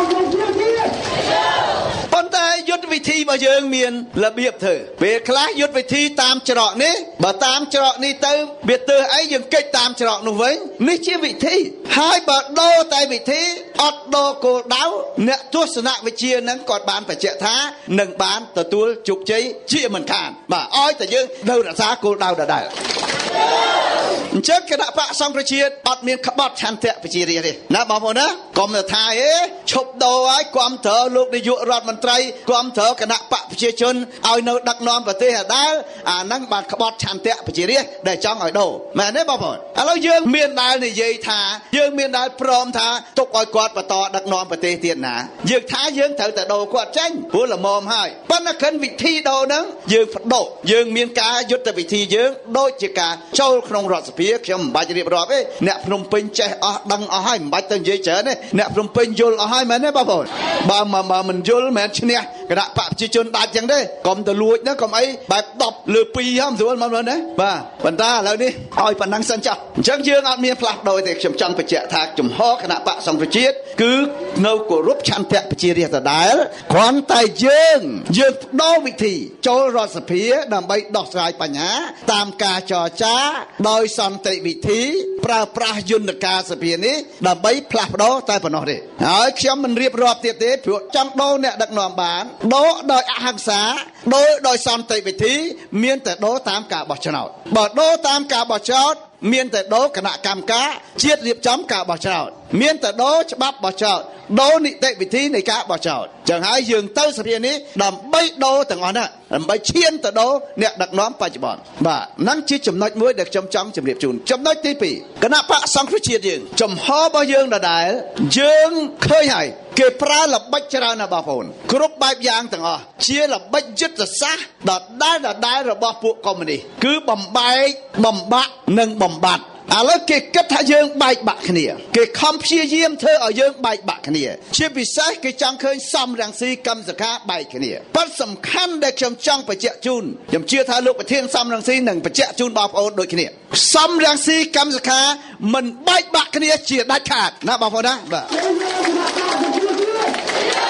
I: ប៉ុន្តែយុទ្ធវិធីរបស់យើងមានរបៀបធ្វើពេលខ្លះយុទ្ធវិធីតាមច្រកនេះបើតាមច្រកនេះទៅវាទើសអីយើងកិច្ចតាមច្រកនោះវិញនេះជាវិធីហើយបើដូរតែវិធីអត់ដូរគោលដៅអ្នកទស្សនវិជ្ជានឹងគាត់បានបញ្ជាក់ថានឹងបានទទួលជោគជ័យជាមិនខានបាទឲ្យតែយើងនៅរក្សាគោលដៅដដែលអញ្ចឹងគណៈបកសង្គ្រោះជាតិអត់មានក្បត់ឆន្ទៈប្រជារាស្ត្រទេណាបងប្អូនណាកុំទៅថាអេឈប់ដូរហើយគាំទ្រលោកនាយករដ្ឋមន្ត្រីគាំទ្រគណៈបកប្រជាជនឲ្យនៅដឹកនាំប្រទេសដដែលអាហ្នឹងបានក្បត់ឆន្ទៈប្រជារាស្ត្រដែលចង់ឲ្យដូរមែនទេបងប្អូនឥឡូវយើងមានដែលនិយាយថាយើងមានដែលព្រមថាទុកឲ្យគាត់បន្តដឹកនាំប្រទេសទៀតណាយើងថាយើងត្រូវតែដូរគាត់ចេញព្រោះល្មមហើយប៉ុន្តែកិនវិធីដូរហ្នឹងយើងបដូរយើងមានការយុទ្ធវិធីយើងដូចជាការចូលក្នុងរដ្ឋសភាខ្ញុំមិនបាច់រៀបរាប់ទេអ្នកភ្នំពេញចេះអស់ដឹងអស់ហើយមិនបាច់ទៅនិយាយច្រើនទេអ្នកភ្នំពេញយល់អស់ហើយមែនទេបងប្អូនបើមកមិនយល់មិនឈ្នះគណៈបកប្រជាជនដាច់ចឹងទេកុំទៅលួចណាកុំអីបែបដប់លើពីរហ្នឹងស្រួលមកមើលណាបាទប៉ុន្តែឥឡូវនេះឲ្យប៉ុណ្ណឹងសិនចុះអញ្ចឹងយើងអត់មានផ្លាស់ប្ដូរទេខ្ញុំចង់បញ្ជាក់ថាជំហរគណៈបកសង្គ្រោះជាតិគឺនៅគោរពឆន្ទៈប្រជារាស្ត្រដដែលគ្រាន់តែយើងយើងបដូរវិធីចូលរដ្ឋសភាដើម្បីដោះស្រាយបញ្ហាតាមការចរចាដោយសន្តិវិធីប្រើប្រាស់យន្តការសភានេះដើម្បីផ្លាស់ប្ដូរតែប៉ុណ្ណោះទេហើយខ្ញុំមិនរៀបរាប់ទៀតទេព្រោះចង់ដូរអ្នកដឹកនាំបានដូរដោយអហិង្សាដូរដោយសន្តិវិធីមានតែដូរតាមការបោះឆ្នោតបើដូរតាមការបោះឆ្នោតមានតែដូរគណៈកម្មការជាតិរៀបចំការបោះឆ្នោតមានតែដូរច្បាប់បោះឆ្នោតដូរនីតិវិធីនៃការបោះឆ្នោតចឹងហើយយើងទៅសភានេះដើម្បីដូរទាំងអស់ហ្នឹងដើម្បីឈានទៅដូរអ្នកដឹកនាំបច្ចុប្បន្នបាទហ្នឹងជាចំណុចមួយដែលខ្ញុំចង់ជម្រាបជូនចំណុចទីពីរគណៈបកសង្គ្រោះជាតិយើងចំហរបស់យើងដដែលយើងឃើញហើយគេប្រើល្បិចច្រើនណាស់បងប្អូនគ្រប់បែបយ៉ាងទាំងអស់ជាល្បិចយុទ្ធសាស្ត្រដដែលដដែលរបស់ពួកកុម្មុយនីសគឺបំបែកបំបាក់និងបំបត្តិឥឡូវគេគិតថាយើងបែកបាក់គ្នាគេខំព្យាយាមធ្វើឲ្យយើងបែកបាក់គ្នាជាពិសេសគេចង់ឃើញសំរងស៊ីកម្មសខាបែកគ្នាប៉ុន្តែសំខាន់ដែលខ្ញុំចង់បញ្ជាក់ជូនខ្ញុំជឿថាលោកប្រធានសំរងស៊ីនឹងបញ្ជាក់ជូនបងប្អូនដូចគ្នាសំរងស៊ីកម្មសខាមិនបែកបាក់គ្នាជាដាច់ខាតណាបងប្អូនណាបាទ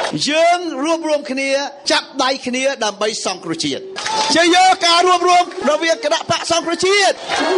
I: យើងរួបរวมគ្នាចាប់ដៃគ្នាដើម្បីសង្គ្រោះជាតិជាយកការរួបរวมរវាងគណៈបកសង្គ្រោះជាតិ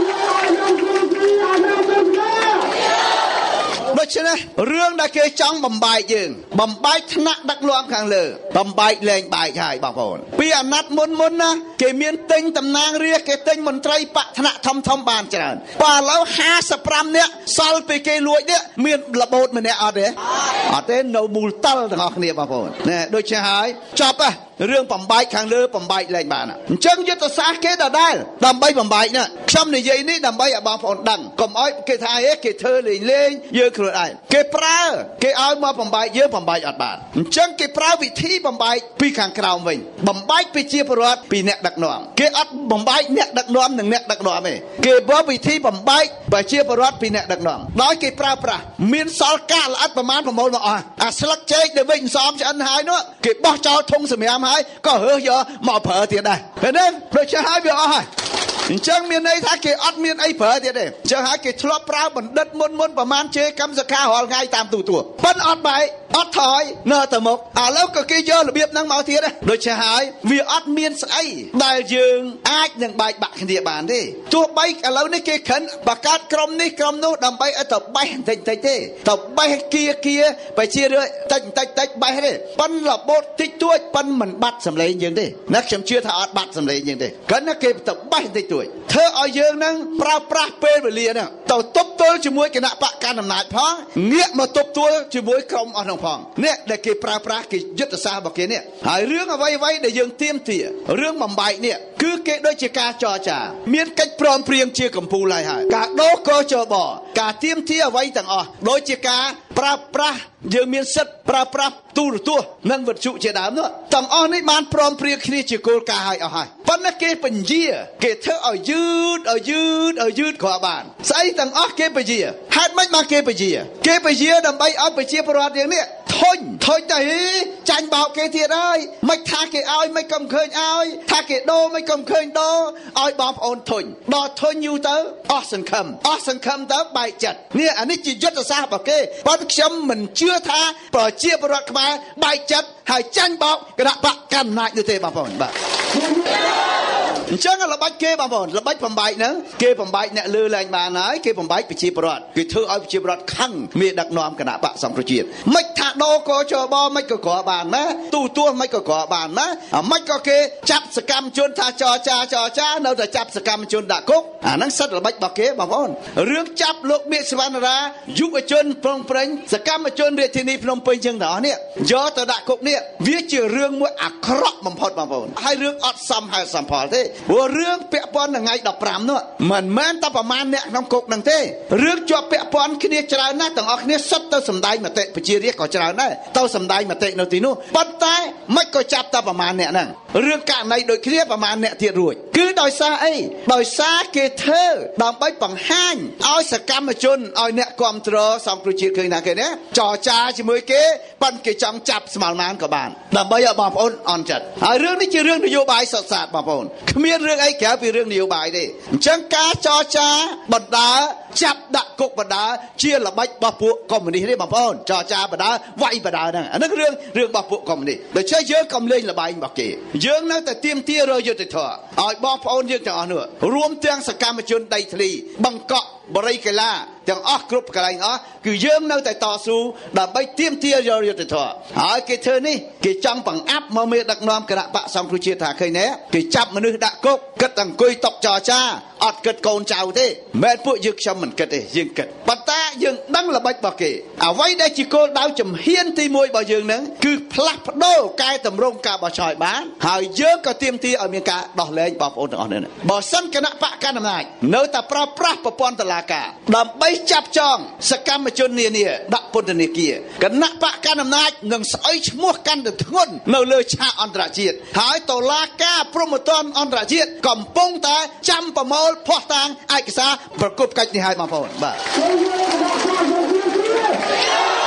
I: ដូច្នេះរឿងដែលគេចង់បំបែកយើងបំបែកថ្នាក់ដឹកនាំខាងលើបំបែកលែងបែកហើយបងប្អូនពីអាណត្តិមុនមុនណាគេមានទិញតំណាងរាស្ត្រគេទិញមន្ត្រីបកថ្នាក់ធំធំបានច្រើនបើឥឡូវห้าสิบห้าនាក់សល់ពីគេលួចនេះមានលបោតម្នាក់អត់ទេអត់ទេនៅមូលតលទាំងអស់គ្នាបងប្អូនណែដូចជាហើយចប់ហ៎រឿងបំបែកខាងលើបំបែកលែងបានអញ្ចឹងយុទ្ធសាស្ត្រគេដដែលដើម្បីបំបែកណាខ្ញុំនិយាយនេះដើម្បីឲ្យបងប្អូនដឹងកុំឲ្យគេថាអេគេធ្វើលេងលេងយើងខ្លួនឯងគេប្រើគេឲ្យមកបំបែកយើងបំបែកអត់បានអញ្ចឹងគេប្រើវិធីបំបែកពីខាងក្រោមវិញបំបែកពីជាប្រវត្តិពីអ្នកដឹកនាំគេអត់បំបែកអ្នកដឹកនាំនិងអ្នកដឹកនាំទេគេប្រើវិធីបំបែកប្រជាប្រវត្តិពីអ្នកដឹកនាំដោយគេប្រើប្រាស់មានសល់កាកល្អិតប្រមាណប្រមូលមកអស់អាស្លឹកចេកដែលវិញសំឆ្អិនហើយនោះគេបោះចោលធុងសម្រាមហើយក៏រើសយកមកប្រើទៀតដែរឃើញទេព្រោះចាស់ហើយវាអស់ហើយអញ្ចឹងមានន័យថាគេអត់មានអីប្រើទៀតទេអញ្ចឹងហើយគេធ្លាប់ប្រើបណ្ឌិតមុនមុនប្រមាណជេរកម្មសខារាល់ថ្ងៃតាមទូទួលប៉ុន្តែអត់បែកអត់ថយនៅតែមុខឥឡូវក៏គេយករបៀបហ្នឹងមកទៀតដែរដូចជាហើយវាអត់មានស្អីដែលយើងអាចនឹងបែកបាក់គ្នាបានទេទោះបីឥឡូវនេះគេខិនបង្កើតក្រុមនេះក្រុមនោះដើម្បីឲ្យទៅបេះបន្តិចតិចទេទៅបេះគៀគៀប្រជារឿតិចតិចតិចបេះទេប៉ុន្តែរបូតតិចតួចប៉ុន្តែមិនបាត់សម្លេងយើងទេណាខ្ញុំជឿថាអត់បាត់សម្លេងយើងទេគ្រាន់តែគេទៅបេះតិចតួចធ្វើឲ្យយើងនឹងប្រើប្រាស់ពេលវេលាហ្នឹងទៅទប់ទល់ជាមួយគណៈបកកណ្ដាលអំណាចផងងាកមកទប់ទល់ជាមួយក្រុមអស់ហ្នឹងផងនេះដែលគេប្រើប្រាស់គេយុទ្ធសាស្ត្ររបស់គេនេះហើយរឿងអ្វីអ្វីដែលយើងទៀមទារឿងបំបែកនេះគឺគេដូចជាការចរចាមានកិច្ចព្រមព្រៀងជាកម្ពុជាហើយហើយការដោះកោចបការទៀមទាអ្វីទាំងអស់ដូចជាការប្រើប្រាស់យើងមានសិទ្ធិប្រើប្រាស់ទូរទស្សន៍និងវិទ្យុជាដើមនោះទាំងអស់នេះបានព្រមព្រៀងគ្នាជាគោលការណ៍ឲ្យអស់ហើយប៉ុន្តែគេបញ្ជាគេធ្វើឲ្យយឺតឲ្យយឺតឲ្យយឺតក៏បានស្អីទាំងអស់គេបញ្ជាហេតុម៉េចបានគេបញ្ជាគេបញ្ជាដើម្បីឲ្យប្រជាពលរដ្ឋយើងនេះធុញធុញទៅចាញ់បោកគេទៀតហើយមិនថាគេឲ្យមិនកំឃើញឲ្យថាគេដូរមិនកំឃើញដូរឲ្យបងប្អូនធុញដល់ធុញយូរទៅអស់សង្ឃឹមអស់សង្ឃឹមទៅបែកចិត្តនេះអានេះជាយុទ្ធសាស្ត្ររបស់គេប៉ុន្តែខ្ញុំមិនជឿថាប្រជាពលរដ្ឋខ្មែរបែកចិត្តហើយចាញ់បោកគណៈបកកណ្ដាលអំណាចនោះទេបងប្អូនបាទអញ្ចឹងល្បិចគេបងប្អូនល្បិចបំបែកហ្នឹងគេបំបែកអ្នកលើឡើងបានហើយគេបំបែកប្រជាពលរដ្ឋគេធ្វើឲ្យប្រជាពលរដ្ឋខឹងមានដឹកនាំគណៈបកសង្គ្រោះជាតិមិនថាដោកោចបមិនក៏ក្របានណាទូទួមិនក៏ក្របានណាមិនក៏គេចាប់សកម្មជនថាចរចាចរចានៅតែចាប់សកម្មជនដាក់គុកអាហ្នឹងសិទ្ធិល្បិចរបស់គេបងប្អូនរឿងចាប់លោកមេសវណ្ណរាយុវជនប្រងប្រែងសកម្មជនរាជធានីភ្នំពេញចឹងទាំងអស់នេះយកទៅដាក់គុកនេះវាជារឿងមួយអាក្រក់បំផុតបងប្អូនហើយរឿងអត់សមហេតុសមផលទេព្រោះរឿងពាក់ព័ន្ធថ្ងៃដប់ប្រាំនោះមិនមែនតែប្រមាណអ្នកក្នុងគុកហ្នឹងទេរឿងជាប់ពាក់ព័ន្ធគ្នាច្រើនណាស់ទាំងអស់គ្នាសុទ្ធទៅសម្ដែងមតិប្រជារាស្ត្រក៏ច្រើនដែរទៅសម្ដែងមតិនៅទីនោះប៉ុន្តែមិនក៏ចាប់តែប្រមាណអ្នកហ្នឹងរឿងករណីដូចគ្នាប្រមាណអ្នកទៀតរួចគឺដោយសារអីដោយសារគេធ្វើដើម្បីបង្ហាញឲ្យសកម្មជនឲ្យអ្នកគ្រប់គ្រងសង្គ្រោះជាតិឃើញថាគេណាចរចាជាមួយគេប៉ុន្តែគេចង់ចាប់ស្មាល់ម៉ានក៏បានដើម្បីឲ្យបងប្អូនអន់ចិត្តហើយរឿងនេះជារឿងនយោបាយសុទ្ធសាធបងប្អូនគ្មានរឿងអីក្រៅពីរឿងនយោបាយទេអញ្ចឹងការចរចាបណ្ដាចាប់ដាក់គុកបណ្ដាជាល្បិចរបស់ពួកកុម្មុយនីសទេបងប្អូនចរចាបណ្ដាវាយបណ្ដាហ្នឹងអាហ្នឹងរឿងរឿងរបស់ពួកកុម្មុយនីសដូច្នេះយើងកុំលេងល្បែងរបស់គេយើងនៅតែទាមទាររយុទ្ធធម៌ឲ្យបងប្អូនយើងទាំងអស់នោះរួមទាំងសកម្មជនដីធ្លីបង្កក់បរិយាកាសទាំងអស់គ្រប់កន្លែងអស់គឺយើងនៅតែតស៊ូដើម្បីទាមទារយកយុត្តិធម៌ហើយគេធ្វើនេះគេចង់បង្អាប់មកមេដឹកនាំគណៈបកសង្គ្រោះជាតិថាឃើញទេគេចាប់មនុស្សដាក់គុកគិតតែអង្គុយតុកចរចាអត់គិតកូនចៅទេមិនពួកយើងខ្ញុំមិនគិតទេយើងគិតប៉ុន្តែយើងដឹងល្បិចរបស់គេអ្វីដែលជាគោលដៅជំហានទីមួយរបស់យើងនឹងគឺផ្លាស់ប្ដូរកែតម្រង់ការបោះឆ្នោតបានហើយយើងក៏ទាមទារឲ្យមានការដោះលែងបងប្អូនទាំងអស់នេះបើសិនគណៈបកកណ្ដាលអំណាចនៅតែប្រើប្រាស់ប្រព័ន្ធតុលាការដើម្បីចាប់ចងសកម្មជននានាដាក់ពន្ធនាគារគណៈបកកណ្ដាលអំណាចនឹងស្អុយឈ្មោះកាន់តែធ្ងន់នៅលើឆាកអន្តរជាតិហើយតុលាការព្រហ្មទណ្ឌអន្តរជាតិកំពុងតែចាំប្រមូលភស្តុតាងឯកសារប្រកបកិច្ចនេះឲ្យបងប្អូនបាទអ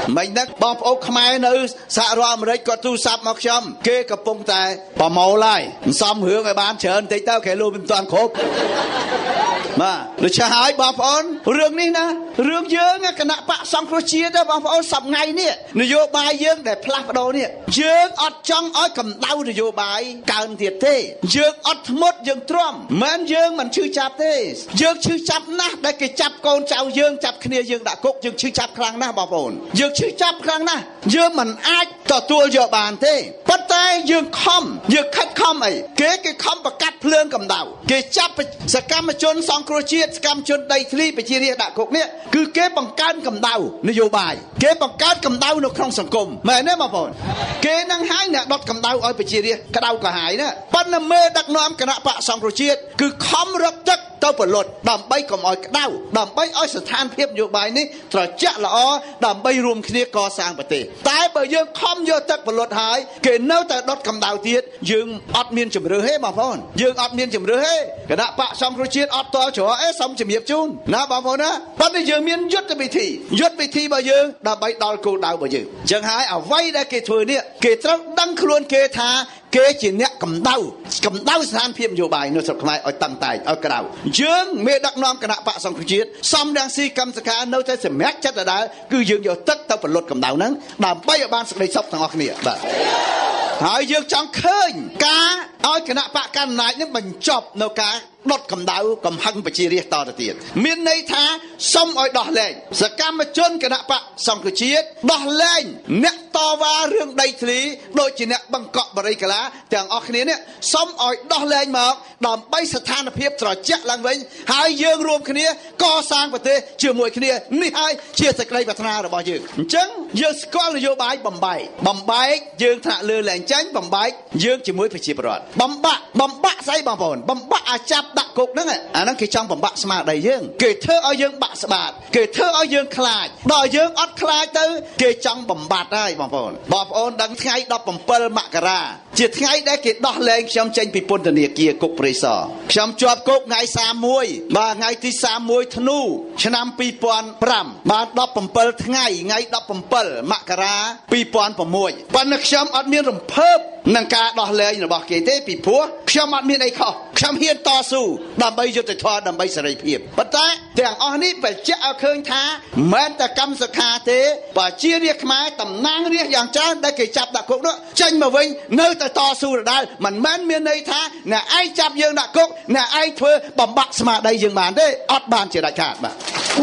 I: មិនដឹងបងប្អូនខ្មែរនៅសហរដ្ឋអាមេរិកគាត់ទូរស័ព្ទមកខ្ញុំគេកំពុងតែប្រមូលហើយមិនសមរឿងឲ្យបានច្រើនតិចទៅគេលួចមិនទាន់គ្រប់បាទដូច្នេះហើយបងប្អូនរឿងនេះណារឿងយើងគណៈបកសង្គ្រោះជាតិបងប្អូនសប្ងៃនេះនយោបាយយើងដែលផ្លាស់ប្ដូរនេះយើងអត់ចង់ឲ្យកម្ដៅនយោបាយកើនទៀតទេយើងអត់ធ្មត់យើងទ្រាំមិនយើងមិនឈឺចាប់ទេយើងឈឺចាប់ណាស់ដែលគេចាប់កូនចៅយើងចាប់គ្នាយើងដាក់គុកយើងឈឺចាប់ខ្លាំងណាស់បងប្អូនយើងឈឺចាប់ខ្លាំងណាស់យើងមិនអាចទទួលយកបានទេប៉ុន្តែយើងខំយើងខិតខំអីគេគេខំប្រកាត់ភ្លើងកម្ដៅគេចាប់សកម្មជនសង្គ្រោះជាតិសកម្មជនដីធ្លីប្រជារាស្ត្រដាក់គុកនេះគឺគេបង្កើនកម្ដៅនយោបាយគេបង្កើតកម្ដៅនៅក្នុងសង្គមមែនទេបងប្អូនគេនឹងហើយអ្នកដុតកម្ដៅឲ្យប្រជារាស្ត្រក្តៅក្រហាយណាប៉ុន្តែមេដឹកនាំគណៈបកសង្គ្រោះជាតិគឺខំរកទឹកទៅពលរដ្ឋដើម្បីកុំឲ្យក្តៅដើម្បីឲ្យស្ថានភាពនយោបាយនេះត្រជាក់ល្អដើម្បីរួមគ្នាកសាងប្រទេសតែបើយើងខំយកទឹកពលរដ្ឋហើយគេនៅតែដុតកម្ដៅទៀតយើងអត់មានជំរឿសទេបងប្អូនយើងអត់មានជំរឿសទេគណៈបកសង្គ្រោះជាតិអត់តល់ច្រកអេសុំជំរាបជូនណាបងប្អូនណាប៉ុន្តែយើងមានយុទ្ធវិធីយុទ្ធវិធីរបស់យើងដើម្បីដល់គោលដៅរបស់យើងអញ្ចឹងហើយអ្វីដែលគេធ្វើនេះគេត្រូវដឹងខ្លួនគេថាគេជាអ្នកកម្ដៅកម្ដៅស្ថានភាពនយោបាយនៅស្រុកខ្មែរឲ្យតឹងតែងឲ្យក្តៅយើងមេដឹកនាំគណៈបកសង្គ្រោះជាតិសំរងស៊ីកម្មសខានៅតែសម្រាប់ចិត្តដដែលគឺយើងយកទឹកទៅពលរដ្ឋកម្ដៅហ្នឹងដើម្បីឲ្យបានសេចក្តីសុខទាំងអស់គ្នាបាទហើយយើងចង់ឃើញការឲ្យគណៈបកកណ្ដាលអំណាចនេះបញ្ចប់នៅការដុតកម្ដៅកំហឹងប្រជារាស្ត្រតទៅទៀតមានន័យថាសុំឲ្យដោះលែងសកម្មជនគណៈបកសង្គ្រោះជាតិដោះលែងអ្នកតវ៉ារឿងដីធ្លីដូចជាអ្នកបង្កក់បរិយាកាទាំងអស់គ្នានេះសុំឲ្យដោះលែងមកដើម្បីស្ថានភាពត្រជាក់ឡើងវិញហើយយើងរួមគ្នាកសាងប្រទេសជាមួយគ្នានេះហើយជាសេចក្តីប្រាថ្នារបស់យើងអញ្ចឹងយើងស្គាល់នយោបាយបំបែកបំបែកយើងថ្នាក់លើលែងចាញ់បំបែកយើងជាមួយប្រជាពលរដ្ឋបំបាក់បំបាក់ស្អីបងប្អូនបំបាក់អាចាប់ដាក់គុកហ្នឹងអាហ្នឹងគេចង់បំបាក់ស្មារតីយើងគេធ្វើឲ្យយើងបាក់ស្បាតគេធ្វើឲ្យយើងខ្លាចដល់យើងអត់ខ្លាចទៅគេចង់បំបត្តិហើយបងប្អូនបងប្អូនដឹងថ្ងៃដប់ប្រាំពីរមករាជាថ្ងៃដែលគេដោះលែងខ្ញុំចេញពីពន្ធនាគារគុកព្រៃសរខ្ញុំជាប់គុកថ្ងៃសាមមួយបាទថ្ងៃទីសាមមួយធ្នូឆ្នាំពីរពាន់ប្រាំបាទដប់ប្រាំពីរថ្ងៃថ្ងៃដប់ប្រាំពីរមករាពីរពាន់ប្រាំមួយប៉ុន្តែខ្ញុំអត់មានរំភើបនឹងការដោះលែងរបស់គេទេពីព្រោះខ្ញុំអត់មានអីខុសខ្ញុំហ៊ានតស៊ូដើម្បីយុត្តិធម៌ដើម្បីសេរីភាពប៉ុន្តែទាំងអស់នេះបញ្ជាក់ឲ្យឃើញថាមិនតែកម្មសខាទេប្រជារាស្ត្រខ្មែរតំណាងរាស្ត្រយ៉ាងច្រើនដែលគេចាប់ដាក់គុកនោះចេញមកវិញនៅតែតស៊ូដដែលមិនមែនមានន័យថាអ្នកឯងចាប់យើងដាក់គុកអ្នកឯងធ្វើបំបាក់ស្មារតីយើងបានទេអត់បានជាដាច់ខាតបាទ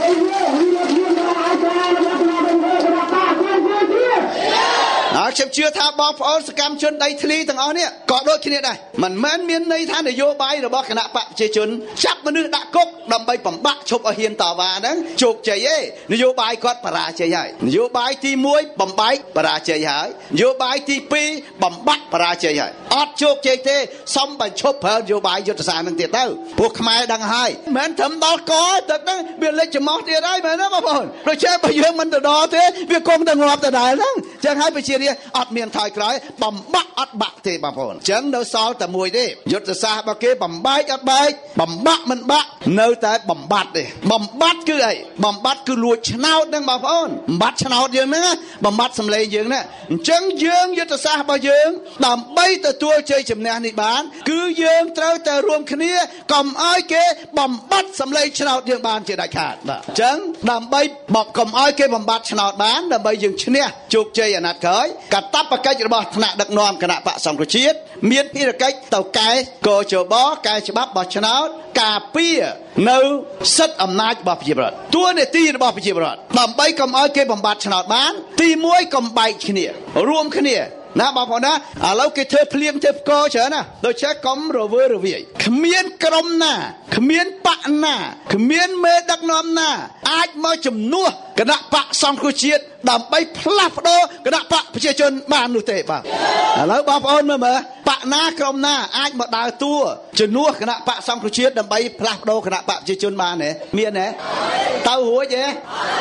I: ហើយខ្ញុំជឿថាបងប្អូនសកម្មជនដីធ្លីទាំងអស់នេះក៏ដូចគ្នាដែរមិនមែនមានន័យថានយោបាយរបស់គណៈបកប្រជាជនចាប់មនុស្សដាក់គុកដើម្បីបំបាក់ឈប់ឲ្យហ៊ានតវ៉ាហ្នឹងជោគជ័យទេនយោបាយគាត់បរាជ័យហើយនយោបាយទីមួយបំបែកបរាជ័យហើយនយោបាយទីពីរបំបាក់បរាជ័យហើយអត់ជោគជ័យទេសុំបញ្ឈប់ប្រើនយោបាយយុទ្ធសាស្ត្រហ្នឹងទៀតទៅពួកខ្មែរដឹងហើយមិនត្រឹមដល់កទឹកហ្នឹងវាលេចចំោះទៀតហើយមែនទេបងប្អូនដូច្នេះបើយើងមិនទៅដល់ទេវាគង់តែងាប់ដដែលហ្នឹងចឹងហើយប្រជារាស្ត្រអត់មានថយក្រោយបំបាក់អត់បាក់ទេបងប្អូនអញ្ចឹងនៅសល់តែមួយទេយុទ្ធសាស្ត្ររបស់គេបំបែកអត់បែកបំបាក់មិនបាក់នៅតែបំបត្តិទេបំបត្តិគឺអីបំបត្តិគឺលួចឆ្នោតហ្នឹងបងប្អូនបំបត្តិឆ្នោតយើងហ្នឹងបំបត្តិសម្លេងយើងហ្នឹងអញ្ចឹងយើងយុទ្ធសាស្ត្ររបស់យើងដើម្បីទទួលជ័យជំនះនេះបានគឺយើងត្រូវតែរួមគ្នាកុំឲ្យគេបំបត្តិសម្លេងឆ្នោតយើងបានជាដាច់ខាតបាទអញ្ចឹងដើម្បីបកកុំឲ្យគេបំបត្តិឆ្នោតបានដើម្បីយើងឈ្នះជោគជ័យអាណត្តិក្រោយកាតព្វកិច្ចរបស់ថ្នាក់ដឹកនាំគណៈបកសង្គ្រោះជាតិមានភារកិច្ចទៅកែកោជបកែច្បាប់បោះឆ្នោតការពារនៅសិទ្ធិអំណាចរបស់ប្រជាពលរដ្ឋតួនាទីរបស់ប្រជាពលរដ្ឋដើម្បីកុំឲ្យគេបំបត្តិឆ្នោតបានទីមួយកុំបែកគ្នារួមគ្នាណាបងប្អូនណាឥឡូវគេធ្វើភ្លៀងធ្វើផ្គរច្រើនណាដូច្នេះកុំរវើរវាយគ្មានក្រុមណាគ្មានបកណាគ្មានមេដឹកនាំណាអាចមកជំនួសគណៈបកសង្គ្រោះជាតិដើម្បីផ្លាស់ប្ដូរគណៈបកប្រជាជនបាននោះទេបាទឥឡូវបងប្អូនមើលមើលបកណាក្រុមណាអាចមកដើរតួជំនួសគណៈបកសង្គ្រោះជាតិដើម្បីផ្លាស់ប្ដូរគណៈបកប្រជាជនបានទេមានទេទៅរួចទេ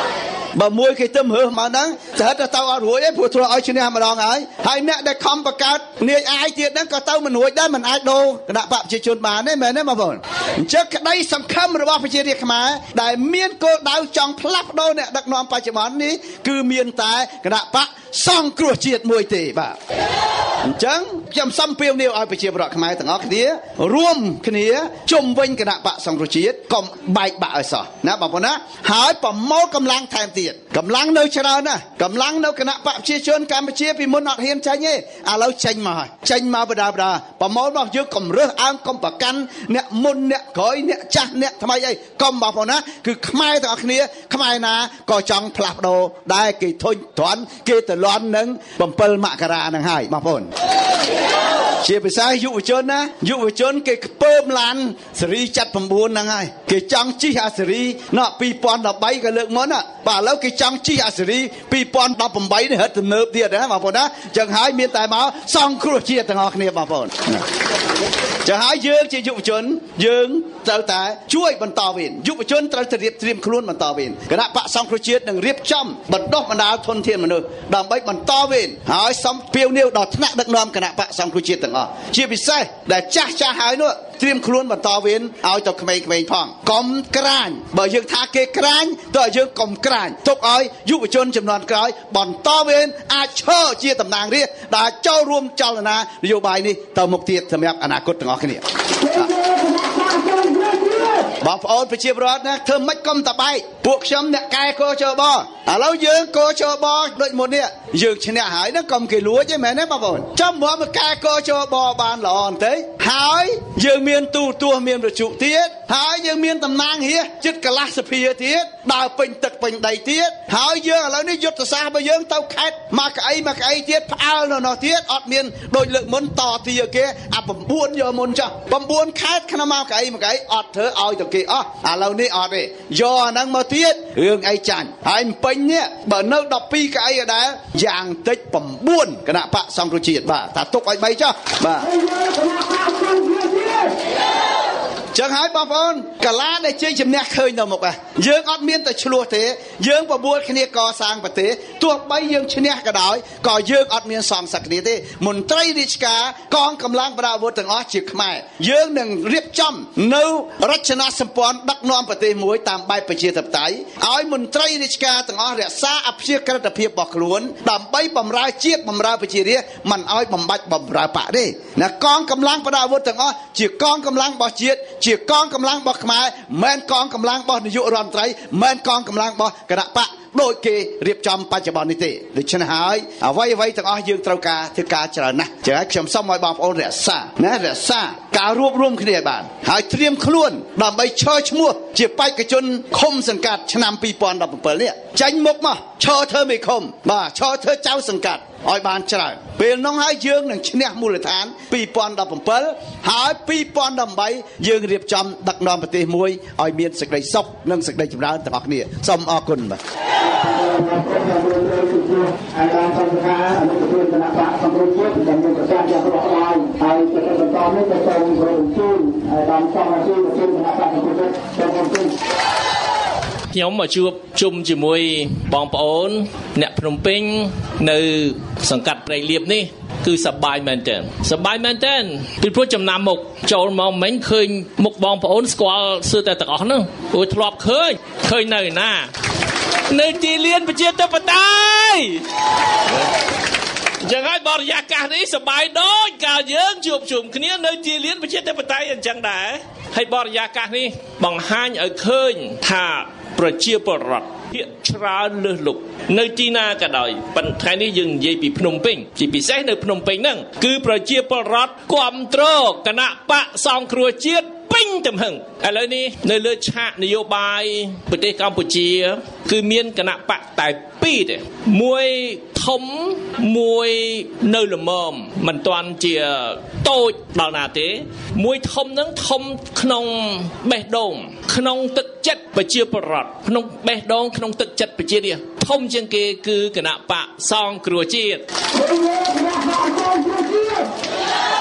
I: បើមួយគេទៅមើលមកហ្នឹងស្អាតទៅអត់រួចទេព្រោះធ្លាប់ឲ្យឈ្នះម្ដងហើយហើយអ្នកដែលខំបង្កើតនាយអាយទៀតហ្នឹងក៏ទៅមិនរួចដែរមិនអាចដូរគណៈបកប្រជាជនបានទេមែនទេបងប្អូនអញ្ចឹងក្តីសង្ឃឹមរបស់ប្រជារាស្ត្រខ្មែរដែលមានគោលដៅចង់ផ្លាស់ប្ដូរអ្នកដឹកនាំបច្ចុប្បន្ននេះគឺមានតែគណៈបកសង្គ្រោះជាតិមួយទេបាទអញ្ចឹងខ្ញុំសូមពៀវនាវឲ្យប្រជាពលរដ្ឋខ្មែរទាំងអស់គ្នារួមគ្នាជុំវិញគណៈបកសង្គ្រោះជាតិកុំបែកបាក់ឲ្យសោះណាបងប្អូនណាហើយប្រមូលកម្លាំងថែមទៀតកម្លាំងនៅច្រើនណាស់កម្លាំងនៅគណៈបកប្រជាជនកម្ពុជាពីមុនអត់ហ៊ានចេញទេឥឡូវចេញមកហើយចេញមកបដាបដាប្រមូលមកយើងកុំរើសអើងកុំប្រកាន់អ្នកមុនអ្នកក្រោយអ្នកចាស់អ្នកថ្មីអីកុំបងប្អូនណាគឺខ្មែរទាំងអស់គ្នាខ្មែរណាក៏ចង់ផ្លាស់ប្ដូរដែរគេធុញទ្រាន់គេទៅលន់នឹងbảyមករាហ្នឹងហើយបងប្អូនជាភាសាយុវជនណាយុវជនគេខ្ពើមឡានសេរីចាត់៩ហ្នឹងហើយគេចង់ជិះអាសេរីណោះពីរពាន់ដប់បីក៏លើកមុនណាបាទឥឡូវគេចង់ជិះអាសេរីពីរពាន់ដប់៨នេះហិតទំនើបទៀតណាបងប្អូនណាចឹងហើយមានតែមកសង្គ្រោះជាតិទាំងអស់គ្នាបងប្អូនចឹងហើយយើងជាយុវជនយើងត្រូវតែជួយបន្តវេនយុវជនត្រូវតែរៀបត្រៀមខ្លួនបន្តវេនគណៈបកសង្គ្រោះជាតិនឹងរៀបចំបណ្ដុះបណ្ដាលធនធានមនុស្សដើម្បីបន្តវេនហើយសំពាវនាវដល់ថ្នាក់ដឹកនាំគណៈបកសង្គ្រោះជាតិទាំងអស់ជាពិសេសដែលចាស់ចាស់ហើយនោះត្រៀមខ្លួនបន្តវេនឲ្យទៅក្មេងៗផងកុំក្រាញបើយើងថាគេក្រាញតើយើងកុំក្រាញទុកឲ្យយុវជនចំនួនក្រោយបន្តវេនអាចឈរជាតំណាងរាស្ត្រដែលចូលរួមចលនានយោបាយនេះទៅមុខទៀតសម្រាប់អនាគតទាំងអស់គ្នាបងប្អូនប្រជាពលរដ្ឋណាធ្វើម៉េចកុំតបែកពួកខ្ញុំអ្នកកែកោជបឥឡូវយើងកោជបដូចមុននេះយើងឈ្នះហើយហ្នឹងកុំគេលួចទេមែនទេបងប្អូនចាំមកមកកែកោជបបានល្អអន្តិចហើយយើងមានទូទស្សន៍មានប្រជុទៀតហើយយើងមានតំណាងរាស្ត្រចិត្តកលាសភាទៀតដើរពេញទឹកពេញដីទៀតហើយយើងឥឡូវនេះយុទ្ធសាស្ត្ររបស់យើងទៅខេត្តមកកៅអីមកកៅអីទៀតផ្អើលនៅនោះទៀតអត់មានដូចលើកមុនតទីគេអា៩យកមុនចុះ៩ខេត្តក្នុងមកកៅអីមកកៅអីអត់ធ្វើឲ្យទៅគេអស់ឥឡូវនេះអត់ទេយកអាហ្នឹងមកទៀតរឿងអីចាញ់ហើយពេញនេះបើនៅដប់ពីរកៅអីក៏ដែរយ៉ាងតិច៩គណៈបកសង្គ្រោះជាតិបាទតាទុកឲ្យបីចុះបាទចឹងហើយបងប្អូនកលាដែលជ័យជំនះឃើញទៅមុខយើងអត់មានតែឆ្លោះទេយើងបបួលគ្នាកសាងប្រទេសទោះបីយើងឈ្នះក៏ដោយក៏យើងអត់មានសមសក្តិទេមន្ត្រីរាជការកងកម្លាំងប្រដាប់អាវុធទាំងអស់ជាខ្មែរយើងនឹងរៀបចំនៅរចនាសម្ព័ន្ធដឹកនាំប្រទេសមួយតាមបែបប្រជាធិបតេយ្យឲ្យមន្ត្រីរាជការទាំងអស់រក្សាអព្យាក្រឹតភាពរបស់ខ្លួនដើម្បីបម្រើជាតិបម្រើប្រជារាស្ត្រមិនឲ្យបំបាច់បម្រើបកទេណាកងកម្លាំងប្រដាប់អាវុធទាំងអស់ជាកងកម្លាំងរបស់ជាតិជាកងកម្លាំងរបស់ខ្មែរមិនកងកម្លាំងរបស់នាយករដ្ឋមន្ត្រីមិនកងកម្លាំងរបស់គណៈបកដូចគេរៀបចំបច្ចុប្បន្ននេះទេដូច្នេះហើយអ្វីអ្វីទាំងអស់យើងត្រូវការធ្វើការច្រើនណាស់ចឹងហើយខ្ញុំសូមឲ្យបងប្អូនរក្សាណារក្សាការរួបរวมគ្នាបានហើយត្រៀមខ្លួនដើម្បីឈរឈ្មោះជាបេក្ខជនឃុំសង្កាត់ឆ្នាំពីរពាន់ដប់bảyនេះចាញ់មុខមកឈរធ្វើមេឃុំបាទឈរធ្វើចៅសង្កាត់ឲ្យបានច្រើនពេលនោះហើយយើងនឹងឈ្នះមូលដ្ឋានពីរពាន់ដប់bảyហើយពីរពាន់ដប់៨យើងរៀបចំដឹកនាំប្រទេសមួយឲ្យមានសេចក្តីសុខនិងសេចក្តីចម្រើនទាំងអស់គ្នាសូមអរគុណបាទអាការសង្ខារអនុប្រធានគណៈបកសង្គ្រោះជាតិដែលមានប្រសាសន៍យ៉ាងប្រកបដោយហើយជាបន្តនេះក៏សូមគោរពជូនដល់សមាជិកប្រធានគណៈបកសង្គ្រោះជាតិសូមអរគុណ
F: ខ្ញុំមកជួបជុំជាមួយបងប្អូនអ្នកភ្នំពេញនៅសង្កាត់ព្រៃលៀបនេះគឺសប្បាយមែនទែនសប្បាយមែនទែនពីព្រោះចំណាំមុខចូលមកមិញឃើញមុខបងប្អូនស្គាល់សឿតែទាំងអស់ហ្នឹងអូធ្លាប់ឃើញឃើញនៅណានៅទីលានប្រជាធិបតេយ្យយ៉ាងហើយបរិយាកាសនេះសប្បាយដូចកាលយើងជួបជុំគ្នានៅទីលានប្រជាធិបតេយ្យអញ្ចឹងដែរហើយបរិយាកាសនេះបង្ហាញឲ្យឃើញថាប្រជាពលរដ្ឋភាគច្រើនលើសលប់នៅទីណាក៏ដោយប៉ុន្តែនេះយើងនិយាយពីភ្នំពេញជាពិសេសនៅភ្នំពេញហ្នឹងគឺប្រជាពលរដ្ឋគ្រប់គ្រងគណៈបកសង្គ្រោះជាតិពេញទំហឹងឥឡូវនេះនៅលើឆាកនយោបាយប្រទេសកម្ពុជាគឺមានគណៈបកតែពីរទេមួយធំមួយនៅល្មមមិនទាន់ជាតូចដល់ណាទេមួយធំហ្នឹងធំក្នុងបេះដូងក្នុងទឹកចិត្តប្រជាពលរដ្ឋក្នុងបេះដូងក្នុងទឹកចិត្តប្រជារាស្ត្រធំជាងគេគឺគណៈបកសង្គ្រោះជាតិហ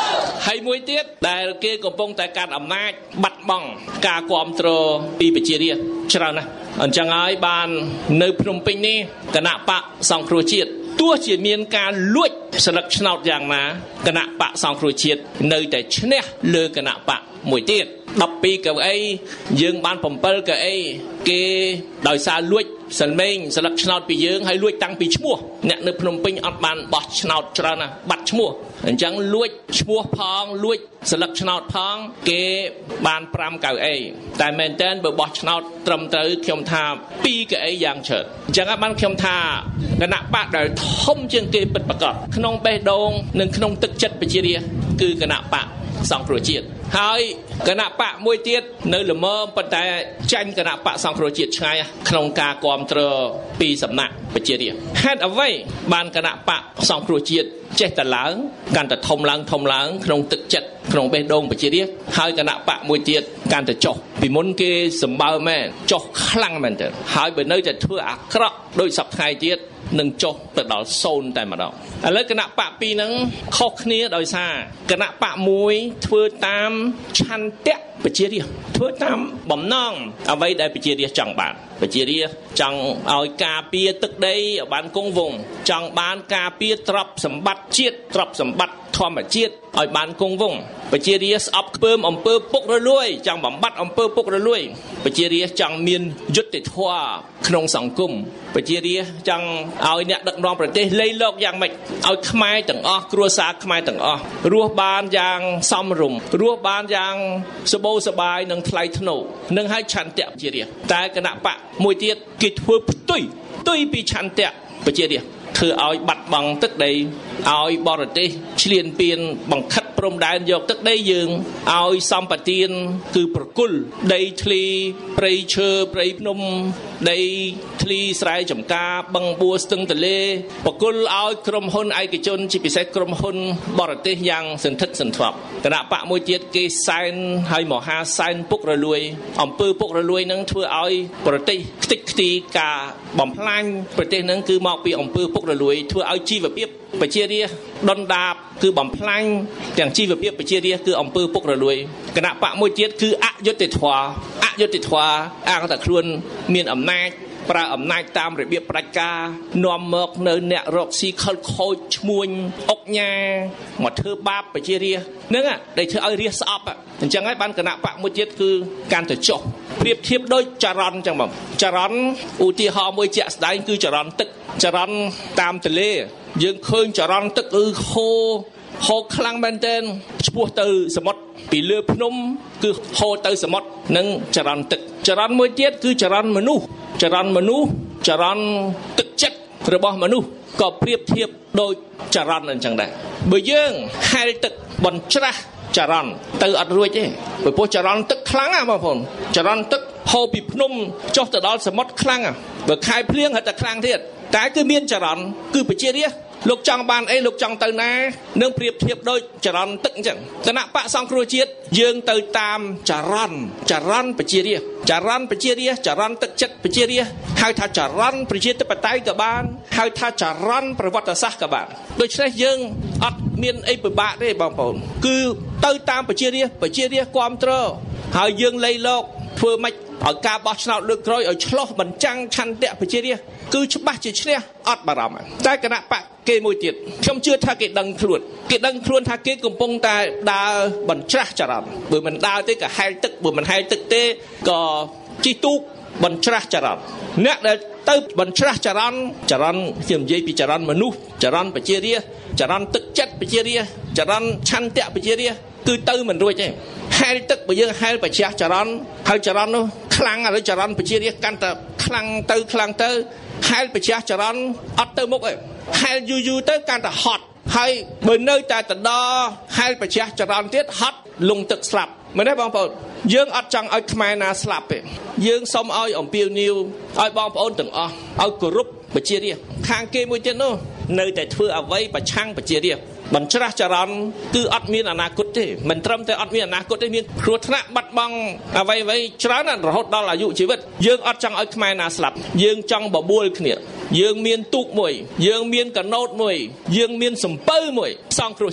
J: ហើយមួយទៀតដែលគេកំពុងតែកាត់អំណាចបាត់បង់ការគ្រប់គ្រងពីប្រជារាស្ត្រច្រើនណាស់អញ្ចឹងហើយបាននៅភ្នំពេញនេះគណៈបកសង្គ្រោះជាតិទោះជាមានការលួចស្លឹកឆ្នោតយ៉ាងណាគណៈបកសង្គ្រោះជាតិនៅតែឈ្នះលើគណៈបកមួយទៀតដប់ពីរកៅអីយើងបានbảyកៅអីគេដោយសារលួចសិនមេងស្លឹកឆ្នោតពីយើងហើយលួចតាំងពីឈ្មោះអ្នកនៅភ្នំពេញអត់បានបោះឆ្នោតច្រើនណាស់បាត់ឈ្មោះអញ្ចឹងលួចឈ្មោះផងលួចស្លឹកឆ្នោតផងគេបាន5កៅអីតែមែនតើបើបោះឆ្នោតត្រឹមត្រូវខ្ញុំថាពីរកៅអីយ៉ាងច្រើនអញ្ចឹងបានខ្ញុំថាគណៈបកដែលធំជាងគេពិតប្រាកដក្នុងបេះដូងនិងក្នុងទឹកចិត្តប្រជារាស្ត្រគឺគណៈបកសង្គ្រោះជាតិហើយគណៈបកមួយទៀតនៅល្មមប៉ុន្តែចាញ់គណៈបកសង្គ្រោះជាតិឆ្ងាយក្នុងការគ្រប់គ្រងពីសំណាក់ប្រជារាស្ត្រហេតុអ្វីបានគណៈបកសង្គ្រោះជាតិចេះតែឡើងកាន់តែធំឡើងធំឡើងក្នុងទឹកចិត្តក្នុងបេះដូងប្រជារាស្ត្រហើយគណៈបកមួយទៀតកាន់តែចុះពីមុនគេសម្បើមែនចុះខ្លាំងមែនទែនហើយបើនៅតែធ្វើអាក្រក់ដោយសពថ្ងៃទៀតនឹងចុះទៅដល់សូន្យតែម្ដងឥឡូវគណៈបកពីរហ្នឹងខុសគ្នាដោយសារគណៈបកមួយធ្វើតាមឆន្ទៈប្រជារាស្ត្រធ្វើតាមបំណងអ្វីដែលប្រជារាស្ត្រចង់បានប្រជារាស្ត្រចង់ឲ្យការពារទឹកដីឲ្យបានគង់វង្សចង់បានការពារទ្រព្យសម្បត្តិជាតិទ្រព្យសម្បត្តិធម្មជាតិឲ្យបានគង់វង្សប្រជារាស្ត្រស្អប់ខ្ពើមអំពើពុករលួយចង់បំបត្តិអំពើពុករលួយប្រជារាស្ត្រចង់មានយុត្តិធម៌ក្នុងសង្គមប្រជារាស្ត្រចង់ឲ្យអ្នកដឹកនាំប្រទេសលៃលកយ៉ាងម៉េចឲ្យខ្មែរទាំងអស់គ្រួសារខ្មែរទាំងអស់រស់បានយ៉ាងសមរម្យរស់បានយ៉ាងសបោសបាយនិងថ្លៃថ្នូរនឹងឲ្យឆន្ទៈប្រជារាស្ត្រតែគណៈបកមួយទៀតគេធ្វើផ្ទុយផ្ទុយពីឆន្ទៈប្រជារាស្ត្រធ្វើឲ្យបាត់បង់ទឹកដីឲ្យបរទេសឈ្លានពានបង្ខិតព្រំដែនយកទឹកដីយើងឲ្យសម្បទានគឺប្រគល់ដីធ្លីព្រៃឈើព្រៃភ្នំដីធ្លីស្រែចម្ការបឹងបួស្ទឹងទន្លេប្រគល់ឲ្យក្រុមហ៊ុនឯកជនជាពិសេសក្រុមហ៊ុនបរទេសយ៉ាងសន្ធឹកសន្ធាប់គណៈបកមួយទៀតគេសែនឲ្យមហាសែនពុករលួយអំពើពុករលួយនឹងធ្វើឲ្យប្រទេសខ្ទេចខ្ទីការបំផ្លាញប្រទេសនឹងគឺមកពីអំពើពុករលួយធ្វើឲ្យជីវភាពប្រជារាស្ត្រដុនដាបគឺបំផ្លាញទាំងជីវភាពប្រជារាស្ត្រគឺអំពើពុករលួយគណៈបកមួយទៀតគឺអយុត្តិធម៌អយុត្តិធម៌អាងតែខ្លួនមានអំណាចប្រើអំណាចតាមរបៀបប្រជាការនាំមកនៅអ្នករកស៊ីខលខូចឈ្មួញអុកញ៉ាមកធ្វើបាបប្រជារាស្ត្រហ្នឹងដែលធ្វើឲ្យរាស្ត្រស្អប់អញ្ចឹងហើយបានគណៈបកមួយទៀតគឺកាន់តែចុះប្រៀបធៀបដូចចរន្តអញ្ចឹងបងចរន្តឧទាហរណ៍មួយជាក់ស្ដែងគឺចរន្តទឹកចរន្តតាមទន្លេយើងឃើញចរន្តទឹកគឺហូរហូរខ្លាំងមែនទែនឆ្ពោះទៅសមុទ្រពីលើភ្នំគឺហូរទៅសមុទ្រនិងចរន្តទឹកចរន្តមួយទៀតគឺចរន្តមនុស្សចរន្តមនុស្សចរន្តទឹកចិត្តរបស់មនុស្សក៏ប្រៀបធៀបដូចចរន្តអញ្ចឹងដែរបើយើងហែលទឹកបញ្ច្រាស់ចរន្តទៅអត់រួចទេព្រោះចរន្តទឹកខ្លាំងណាស់បងប្អូនចរន្តទឹកហូរពីភ្នំចុះទៅដល់សមុទ្រខ្លាំងបើខែភ្លៀងហិតតែខ្លាំងទៀតតែគឺមានចរន្តគឺប្រជារាស្ត្រលោកចង់បានអីលោកចង់ទៅណានឹងប្រៀបធៀបដូចចរន្តទឹកអញ្ចឹងគណៈបកសង្គ្រោះជាតិយើងទៅតាមចរន្តចរន្តប្រជារាស្ត្រចរន្តប្រជារាស្ត្រចរន្តទឹកចិត្តប្រជារាស្ត្រហៅថាចរន្តប្រជាធិបតេយ្យក៏បានហៅថាចរន្តប្រវត្តិសាស្ត្រក៏បានដូច្នេះយើងអត់មានអីពិបាកទេបងប្អូនគឺទៅតាមប្រជារាស្ត្រប្រជារាស្ត្រគ្រប់គ្រងហើយយើងលៃលោកធ្វើម៉េចឲ្យការបោះឆ្នោតលើកក្រោយឲ្យឆ្លោះបញ្ចាំងឆន្ទៈប្រជារាស្ត្រគឺច្បាស់ជាឈ្នះអត់បារម្ភតែគណៈបកគេមួយទៀតខ្ញុំជឿថាគេដឹងខ្លួនគេដឹងខ្លួនថាគេកំពុងតែដើរបញ្ច្រាស់ចរន្តបើមិនដើរទេក៏ហែលទឹកបើមិនហែលទឹកទេក៏ជិះទូកបញ្ច្រាស់ចរន្តអ្នកដែលទៅបញ្ច្រាស់ចរន្តចរន្តខ្ញុំនិយាយពីចរន្តមនុស្សចរន្តប្រជារាស្ត្រចរន្តទឹកចិត្តប្រជារាស្ត្រចរន្តឆន្ទៈប្រជារាស្ត្រគឺទៅមិនរួចទេហែលទឹកបើយើងហែលបញ្ច្រាស់ចរន្តហើយចរន្តនោះខ្លាំងឥឡូវចរន្តប្រជារាស្ត្រកាន់តែខ្លាំងទៅខ្លាំងទៅហែលបញ្ច្រាស់ចរន្តអត់ទៅមុខទេហែលយូរយូរទៅកាន់តែហត់ហើយបើនៅតែតដហែលបញ្ច្រាស់ចរន្តទៀតហត់លងទឹកស្លាប់មែនទេបងប្អូនយើងអត់ចង់ឲ្យខ្មែរណាស្លាប់ទេយើងសូមឲ្យអំពាវនាវឲ្យបងប្អូនទាំងអស់ឲ្យគោរពប្រជារាស្ត្រខាងគេមួយទៀតនោះនៅតែធ្វើអ្វីប្រឆាំងប្រជារាស្ត្របញ្ច្រាស់ចរន្តគឺអត់មានអនាគតទេមិនត្រឹមតែអត់មានអនាគតទេមានគ្រោះថ្នាក់បាត់បង់អ្វីអ្វីច្រើនណាស់រហូតដល់អាយុជីវិតយើងអត់ចង់ឲ្យខ្មែរណាស្លាប់យើងចង់បបួលគ្នាយើងមានទូកមួយយើងមានកណូតមួយយើងមានសំពៅមួយសង្គ្រោះជាតិ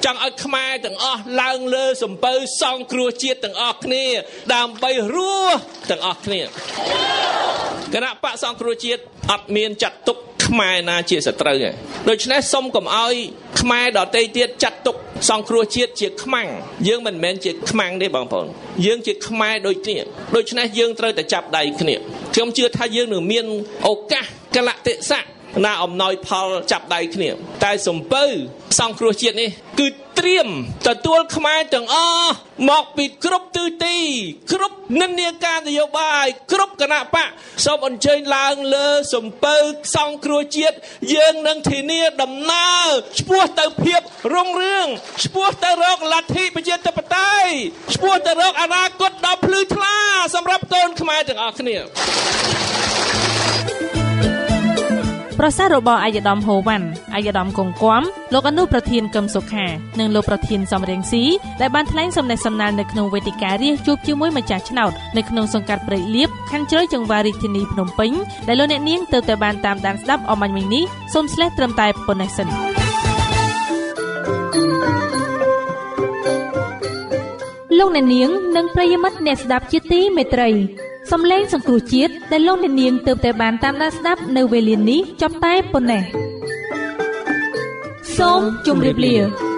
J: ចង់ឲ្យខ្មែរទាំងអស់ឡើងលើសំពៅសង្គ្រោះជាតិទាំងអស់គ្នាដើម្បីរស់ទាំងអស់គ្នាគណៈបកសង្គ្រោះជាតិអត់មានចាត់ទុកខ្មែរណាជាសត្រូវទេដូច្នេះសូមកុំឲ្យខ្មែរដទៃទៀតចាត់ទុកសង្គ្រោះជាតិជាខ្មាំងយើងមិនមែនជាខ្មាំងទេបងប្អូនយើងជាខ្មែរដូចគ្នាដូច្នេះយើងត្រូវតែចាប់ដៃគ្នាខ្ញុំជឿថាយើងនឹងមានឱកាសកលៈទេសៈណាអំណោយផលចាប់ដៃគ្នាតែសំពៅសង្គ្រោះជាតិនេះគឺត្រៀមទទួលខ្មែរទាំងអស់មកពីគ្រប់ទិសទីគ្រប់និន្នាការនយោបាយគ្រប់គណៈបកសូមអញ្ជើញឡើងលើសំពៅសង្គ្រោះជាតិយើងនឹងធានាដំណើរឆ្ពោះទៅភាពរុងរឿងឆ្ពោះទៅរកលទ្ធិប្រជាធិបតេយ្យឆ្ពោះទៅរកអនាគតដ៏ភ្លឺថ្លាសម្រាប់កូនខ្មែរទាំងអស់គ្នា
C: ប្រសាសន៍របស់អាយដាមហូវ៉ាន់អាយដាមកុងគំលោកអនុប្រធានកឹមសុខានិងលោកប្រធានសំរៀងស៊ីដែលបានថ្លែងសំណេះសំណាលនៅក្នុងវេទិការាជជួបជាមួយម្ចាស់ឆ្នោតនៅក្នុងសង្កាត់ព្រៃលៀបខណ្ឌជ្រោយចង្វាររាជធានីភ្នំពេញដែលលោកអ្នកនាងទើបតែបានតាមដានស្ដាប់អមញ្ញមិញនេះសូមស្លេះត្រឹមតែប៉ុណ្ណេះសិនលោកអ្នកនាងនិងប្រិយមិត្តអ្នកស្ដាប់ជាទីមេត្រីសំឡេងសង្គ្រោះជាតិដែលលោកអ្នកនាងទើបតែបានតាមដានស្ដាប់នៅវេលានេះចប់តែប៉ុណ្ណេះសូមជម្រាបលា